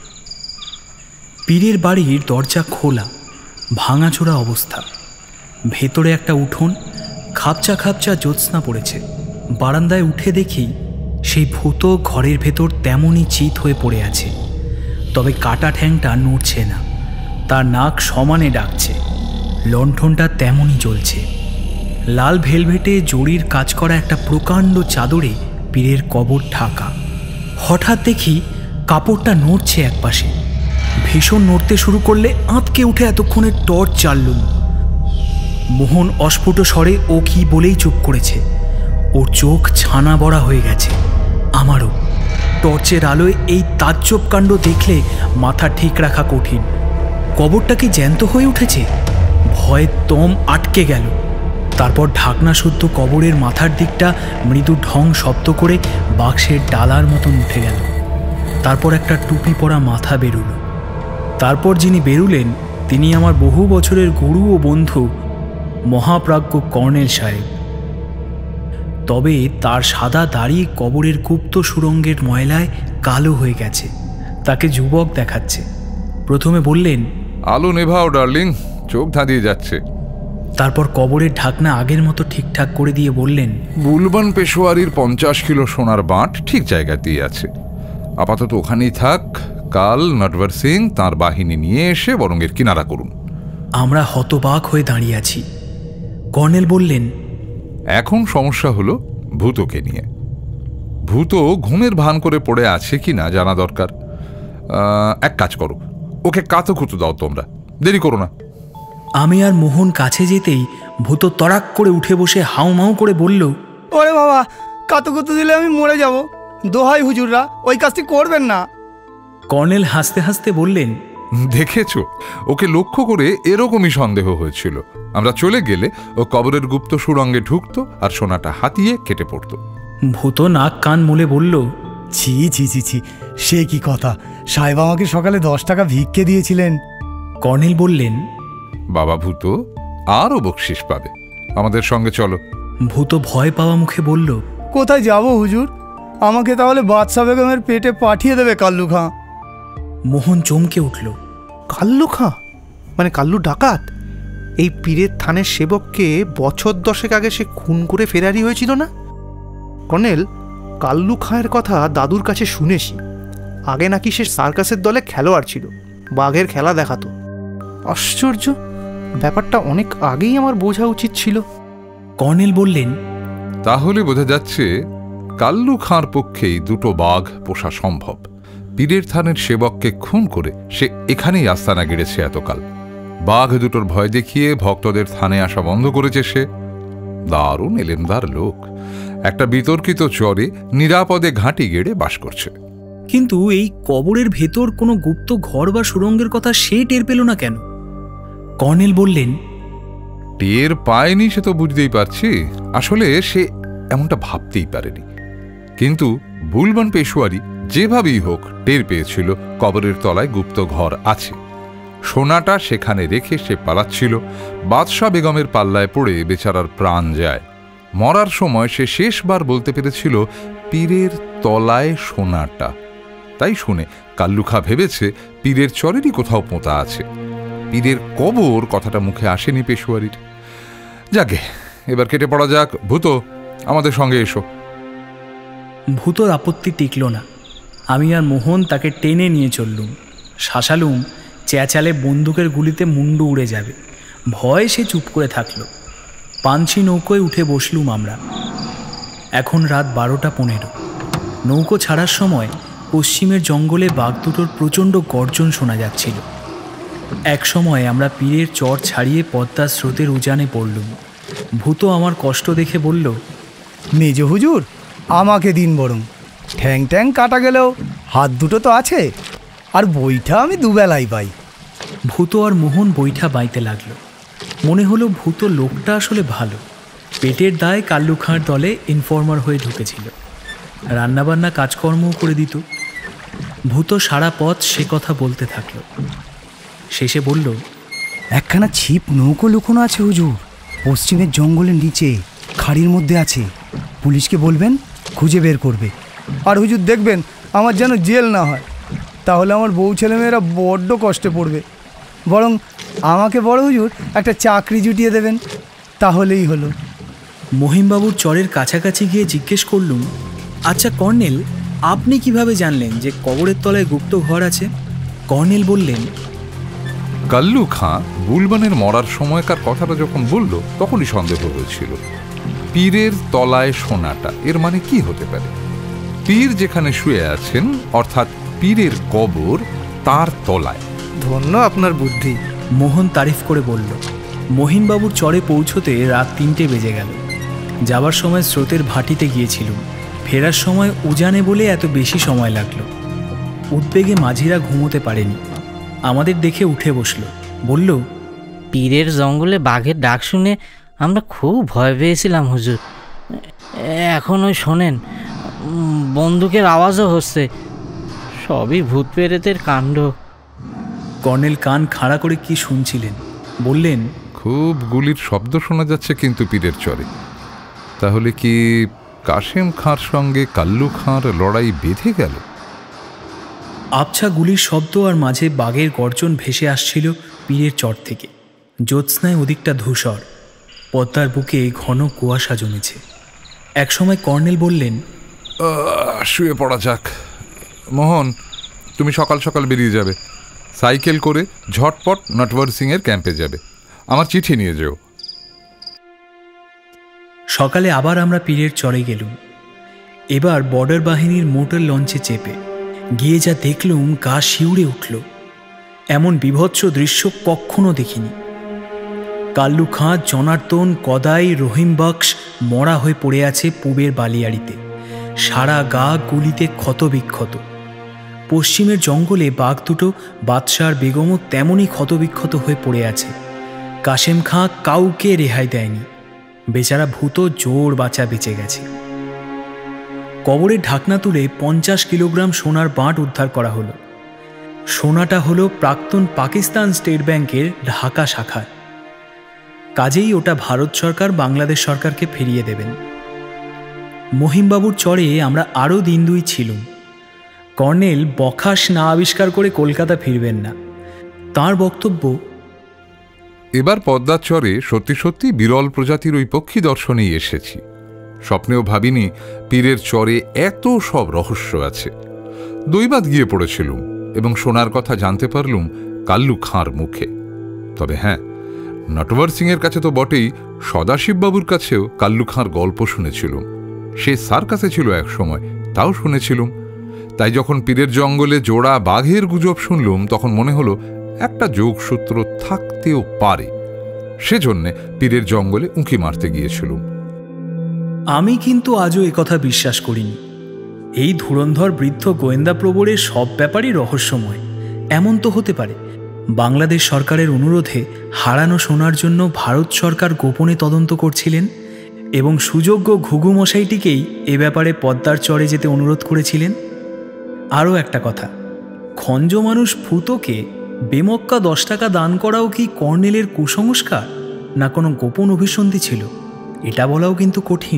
পীরের বাড়ির দরজা খোলা, ভাঙাচোরা অবস্থা। ভেতরে একটা উঠোন, খাপচা খাপচা জ্যোৎস্না পড়েছে। বারান্দায় উঠে দেখি সেই ভূত ঘরের ভেতর তেমনই চিত হয়ে পড়ে আছে, তবে কাটা ঠ্যাংটা নড়ছে না, তার নাক সমানে ডাকছে। লণ্ঠনটা তেমনই জ্বলছে। লাল ভেলভেটে জড়ির কাজ করা একটা প্রকাণ্ড চাদরে পীরের কবর ঢাকা। হঠাৎ দেখি কাপড়টা নড়ছে একপাশে, ভীষণ নড়তে শুরু করলে আঁতকে উঠে এতক্ষণে টর্চ জ্বাললুম। মোহন অস্ফুট স্বরে ও কি বলেই চুপ করেছে। ওর চোখ ছানা বড়া হয়ে গেছে, আমারও। টর্চের আলোয় এই তাজ্জব কাণ্ড দেখলে মাথা ঠিক রাখা কঠিন। কবরটা কি জ্যান্ত হয়ে উঠেছে? ভয়ে দম আটকে গেল। তারপর ঢাকনা শুদ্ধ কবরের মাথার দিকটা মৃদু ঢং শব্দ করে বাক্সের ডালার মতন উঠে গেল। তারপর একটা টুপি পরা মাথা বেরুল। তারপর যিনি বেরুলেন তিনি আমার বহু বছরের গুরু ও বন্ধু মহাপ্রাজ্ঞ কর্নেল সাহেব। তবে তার সাদা দাড়ি কবরের গুপ্ত সুরঙ্গের ময়লায় কালো হয়ে গেছে, তাকে যুবক দেখাচ্ছে। প্রথমে বললেন, আলো নেভাও ডার্লিং, চোখ ধাঁধিয়ে যাচ্ছে। তারপর কবরের ঢাকনা আগের মতো ঠিকঠাক করে দিয়ে বললেন, বুলবান পেশোয়ারির 50 কিলো সোনার বাঁট ঠিক জায়গাতেই আছে, আপাতত ওখানেই থাক। কাল নটবর সিং তাঁর বাহিনী নিয়ে এসে বরং এর কিনারা করুন। আমরা হতবাক হয়ে দাঁড়িয়ে আছি। কর্নেল বললেন, এখন সমস্যা হলো ভূতকে নিয়ে। ভূত ঘুমের ভান করে পড়ে আছে কি না জানা দরকার। এক কাজ করো, ওকে কাতুকুতু দাও, তোমরা দেরি করো না। আমি আর মোহন কাছে যেতেই ভূত তড়াক করে উঠে বসে হাউমাউ করে বলল, ওরে বাবা, কাতুকুতু দিলে আমি মরে যাব, দোহাই হুজুররা, ওই কাজটি করবেন না। কর্নেল হাসতে হাসতে বললেন, দেখেছো, ওকে লক্ষ্য করে এরকমই সন্দেহ হয়েছিল। আমরা চলে গেলে ও কবরের গুপ্ত সুড়ঙ্গে ঢুকতো আর সোনাটা হাতিয়ে কেটে পড়তো। ভূত নাক কান মুলে বলল, ছি ছি ছি ছি, সে কি কথা, সাহেব আমাকে সকালে 10 টাকা ভিক্ষে দিয়েছিলেন। কর্নেল বললেন, বাবা ভূত আরও বকশিস পাবে, আমাদের সঙ্গে চলো। ভূত ভয় পাওয়া মুখে বলল, কোথায় যাব হুজুর? আমাকে তাহলে বাদশা বেগমের পেটে পাঠিয়ে দেবে কাল্লু খাঁ। মোহন চমকে উঠল, কাল্লু খাঁ মানে কাল্লু ডাকাত? এই পীরের থানের সেবককে বছর 10 আগে সে খুন করে ফেরারি হয়েছিল না? কর্নেল, কাল্লু খাঁয়ের কথা দাদুর কাছে শুনেছি। আগে নাকি সে সার্কাসের দলে খেলোয়াড় ছিল, বাঘের খেলা দেখাতো। আশ্চর্য, ব্যাপারটা অনেক আগেই আমার বোঝা উচিত ছিল। কর্নেল বললেন, তাহলে বোঝা যাচ্ছে কাল্লু খাঁর পক্ষেই দুটো বাঘ পোষা সম্ভব। পীরের থানের সেবককে খুন করে সে এখানেই আস্তানা গেড়েছে এতকাল। বাঘ দুটোর ভয় দেখিয়ে ভক্তদের থানে আসা বন্ধ করেছে সে। দারুণ এলেমদার লোক, একটা বিতর্কিত চরে নিরাপদে ঘাঁটি গেড়ে বাস করছে। কিন্তু এই কবরের ভেতর কোনো গুপ্ত ঘর বা সুড়ঙ্গের কথা সে টের পেল না কেন? কর্নেল বললেন, টের পায়নি সে তো বুঝতেই পারছি, আসলে সে এমনটা ভাবতেই পারেনি। কিন্তু বুলবান পেশোয়ারি যেভাবেই হোক টের পেয়েছিল কবরের তলায় গুপ্ত ঘর আছে। সোনাটা সেখানে রেখে সে পালাচ্ছিল। বাদশা বেগমের পাল্লায় পড়ে বেচারার প্রাণ যায়। মরার সময় সে শেষবার বলতে পেরেছিল পীরের তলায় সোনাটা। তাই শুনে কাল্লু খাঁ ভেবেছে পীরের চরেরই কোথাও পোঁতা আছে। পীরের কবর কথাটা মুখে আসেনি পেশোয়ারির। যাকে এবার কেটে পড়া যাক। ভূত, আমাদের সঙ্গে এসো। ভূতর আপত্তি টিকল না। আমি আর মোহন তাকে টেনে নিয়ে চললুম। শাসালুম চেঁচালে বন্দুকের গুলিতে মুন্ডু উড়ে যাবে। ভয়ে সে চুপ করে থাকল। পাঞ্চি নৌকোয় উঠে বসলুম আমরা। এখন রাত 12:15। নৌকো ছাড়ার সময় পশ্চিমের জঙ্গলে বাঘ দুটোর প্রচণ্ড গর্জন শোনা যাচ্ছিল। এক সময় আমরা পীরের চর ছাড়িয়ে পদ্মার স্রোতের উজানে পড়লুম। ভূত আমার কষ্ট দেখে বলল, মেজ হুজুর, আমাকে দিন বরং, ঠ্যাং ট্যাং কাটা গেলেও হাত দুটো তো আছে, আর বইটা আমি দুবেলাই পাই। ভূত আর মোহন বইটা বাইতে লাগলো। মনে হলো ভূত লোকটা আসলে ভালো। পেটের দায়ে কাল্লু খাঁর দলে ইনফর্মার হয়ে ঢুকেছিল, রান্নাবান্না কাজকর্মও করে দিত। ভূত সারা পথ সে কথা বলতে থাকলো। শেষে বলল, একখানা ছিপ নৌকো লুকোনো আছে হুজুর, পশ্চিমের জঙ্গলের নিচে খাড়ির মধ্যে আছে। পুলিশকে বলবেন, খুঁজে বের করবে। আর হুজুর দেখবেন আমার যেন জেল না হয়, তাহলে আমার বউ ছেলেমেয়েরা বড্ড কষ্টে পড়বে। বরং আমাকে বড় হুজুর একটা চাকরি জুটিয়ে দেবেন, তাহলেই হলো। মহিমবাবুর চরের কাছাকাছি গিয়ে জিজ্ঞেস করলুম, আচ্ছা কর্নেল, আপনি কিভাবে জানলেন যে কবরের তলায় গুপ্ত ঘর আছে? কর্নেল বললেন, কাল্লু খাঁ বুলবানের মরার সময়কার কথাটা যখন বলল তখনই সন্দেহ হয়েছিল। পীরের তলায় সোনাটা, এর মানে কি হতে পারে? পীর যেখানে শুয়ে আছেন, অর্থাৎ পীরের কবর তার তলায়। ধন্য আপনার বুদ্ধি, মোহন তারিফ করে বলল। মহিমবাবুর চরে পৌঁছতে রাত 3টে বেজে গেল। যাবার সময় স্রোতের ভাটিতে গিয়েছিলুম, ফেরার সময় উজানে বলে এত বেশি সময় লাগলো। উদ্বেগে মাঝিরা ঘুমোতে পারেনি। আমাদের দেখে উঠে বসলো, বলল, পীরের জঙ্গলে বাঘের ডাক শুনে আমরা খুব ভয় পেয়েছিলাম হুজুর। এখন ওই শোনেন, বন্দুকের আওয়াজও হচ্ছে। সবই ভূত প্রেতের কাণ্ড। কর্নেল কান খাড়া করে কি শুনছিলেন, বললেন, খুব গুলির শব্দ শোনা যাচ্ছে কিন্তু পীরের চরে। তাহলে কি কাশেম খাঁর সঙ্গে কাল্লু খাঁর লড়াই বেঁধে গেল? আবছা গুলির শব্দ আর মাঝে বাঘের গর্জন ভেসে আসছিল পীরের চর থেকে। জ্যোৎস্নায় ওদিকটা ধূসর, পদ্মার বুকে ঘন কুয়াশা জমেছে। একসময় কর্নেল বললেন, শুয়ে পড়া যাক। মোহন, তুমি সকাল সকাল বেরিয়ে যাবে, সাইকেল করে ঝটপট নটওয়ার সিং এর ক্যাম্পে যাবে। আমার চিঠি নিয়ে যেও। সকালে আবার আমরা পীরের চরে গেলুম, এবার বর্ডার বাহিনীর মোটর লঞ্চে চেপে। গিয়ে যা দেখলুম গা শিউরে উঠল। এমন বিভৎস দৃশ্য কখনো দেখিনি। কাল্লু খাঁ, জনার্দন, গদাই, রহিম বক্স মরা হয়ে পড়ে আছে পূবের বালিয়াড়িতে, সারা গা গুলিতে ক্ষতবিক্ষত। পশ্চিমের জঙ্গলে বাঘ দুটো, বাদশার বেগমও তেমনই ক্ষতবিক্ষত হয়ে পড়ে আছে। কাশেম খাঁ কাউকে রেহাই দেয়নি, বেচারা ভূত জোর বাঁচা বেঁচে গেছে। কবরের ঢাকনা তুলে 50 কিলোগ্রাম সোনার বাঁট উদ্ধার করা হলো। সোনাটা হলো প্রাক্তন পাকিস্তান স্টেট ব্যাংকের ঢাকা শাখার। কাজেই ওটা ভারত সরকার বাংলাদেশ সরকারকে ফিরিয়ে দেবেন। মহিমবাবুর চরে আমরা আরও দিন 2 ছিলুম। কর্নেল বখাস না আবিষ্কার করে কলকাতা ফিরবেন না। তার বক্তব্য, এবার পদ্মার চরে সত্যি সত্যি বিরল প্রজাতির ওই পক্ষী দর্শনেই এসেছি। স্বপ্নেও ভাবিনি পীরের চরে এত সব রহস্য আছে। দৈবাত গিয়ে পড়েছিলুম এবং শোনার কথা জানতে পারলুম কাল্লু খাঁর মুখে। তবে হ্যাঁ, নটবর সিংয়ের কাছে তো বটেই, সদাশিববাবুর কাছেও কাল্লু খাঁর গল্প শুনেছিলুম। সে সার্কাসে ছিল এক সময়, তাও শুনেছিলুম। তাই যখন পীরের জঙ্গলে জোড়া বাঘের গুজব শুনলুম, তখন মনে হলো একটা যোগসূত্র থাকতেও পারে। সেজন্যে পীরের জঙ্গলে উঁকি মারতে গিয়েছিলুম। আমি কিন্তু আজও একথা বিশ্বাস করিনি। এই ধুরন্ধর বৃদ্ধ গোয়েন্দা প্রবরের সব ব্যাপারই রহস্যময়। এমন তো হতে পারে বাংলাদেশ সরকারের অনুরোধে হারানো সোনার জন্য ভারত সরকার গোপনে তদন্ত করছিলেন এবং সুযোগ্য ঘুঘু মশাইটিকেই এ ব্যাপারে পদ্মার চরে যেতে অনুরোধ করেছিলেন। আরও একটা কথা, খঞ্জ মানুষ ফুতোকে বেমক্কা 10 টাকা দান করাও কি কর্নেলের কুসংস্কার না কোনো গোপন অভিসন্ধি ছিল, এটা বলাও কিন্তু কঠিন।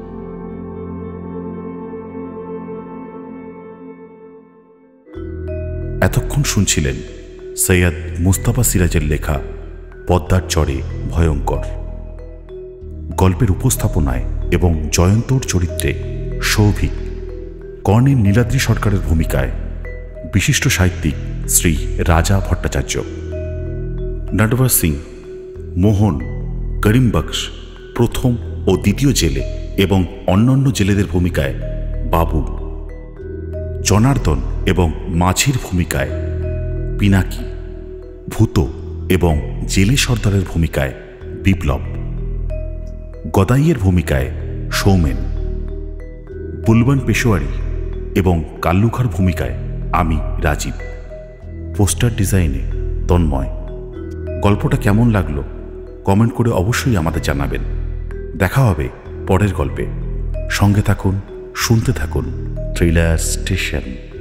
এতক্ষণ শুনছিলেন সৈয়দ মুস্তাফা সিরাজের লেখা পদ্মার চরে ভয়ঙ্কর। গল্পের উপস্থাপনায় এবং জয়ন্তর চরিত্রে সৌভিক, কর্নেল নীলাদ্রি সরকারের ভূমিকায় বিশিষ্ট সাহিত্যিক শ্রী রাজা ভট্টাচার্য, নটবর সিং, মোহন, করিম বক্স, প্রথম ও দ্বিতীয় জেলে এবং অন্যান্য জেলেদের ভূমিকায় বাবু, জনার্দন এবং মাঝির ভূমিকায় পিনাকি, ভূত এবং জেলে সর্দারের ভূমিকায় বিপ্লব, গদাইয়ের ভূমিকায় সৌমেন, বুলবন পেশোয়ারি এবং কাল্লুখার ভূমিকায় আমি রাজীব, পোস্টার ডিজাইনে তন্ময়। গল্পটা কেমন লাগলো কমেন্ট করে অবশ্যই আমাদের জানাবেন। দেখা হবে পরের গল্পে। সঙ্গে থাকুন, শুনতে থাকুন থ্রিলার স্টেশন।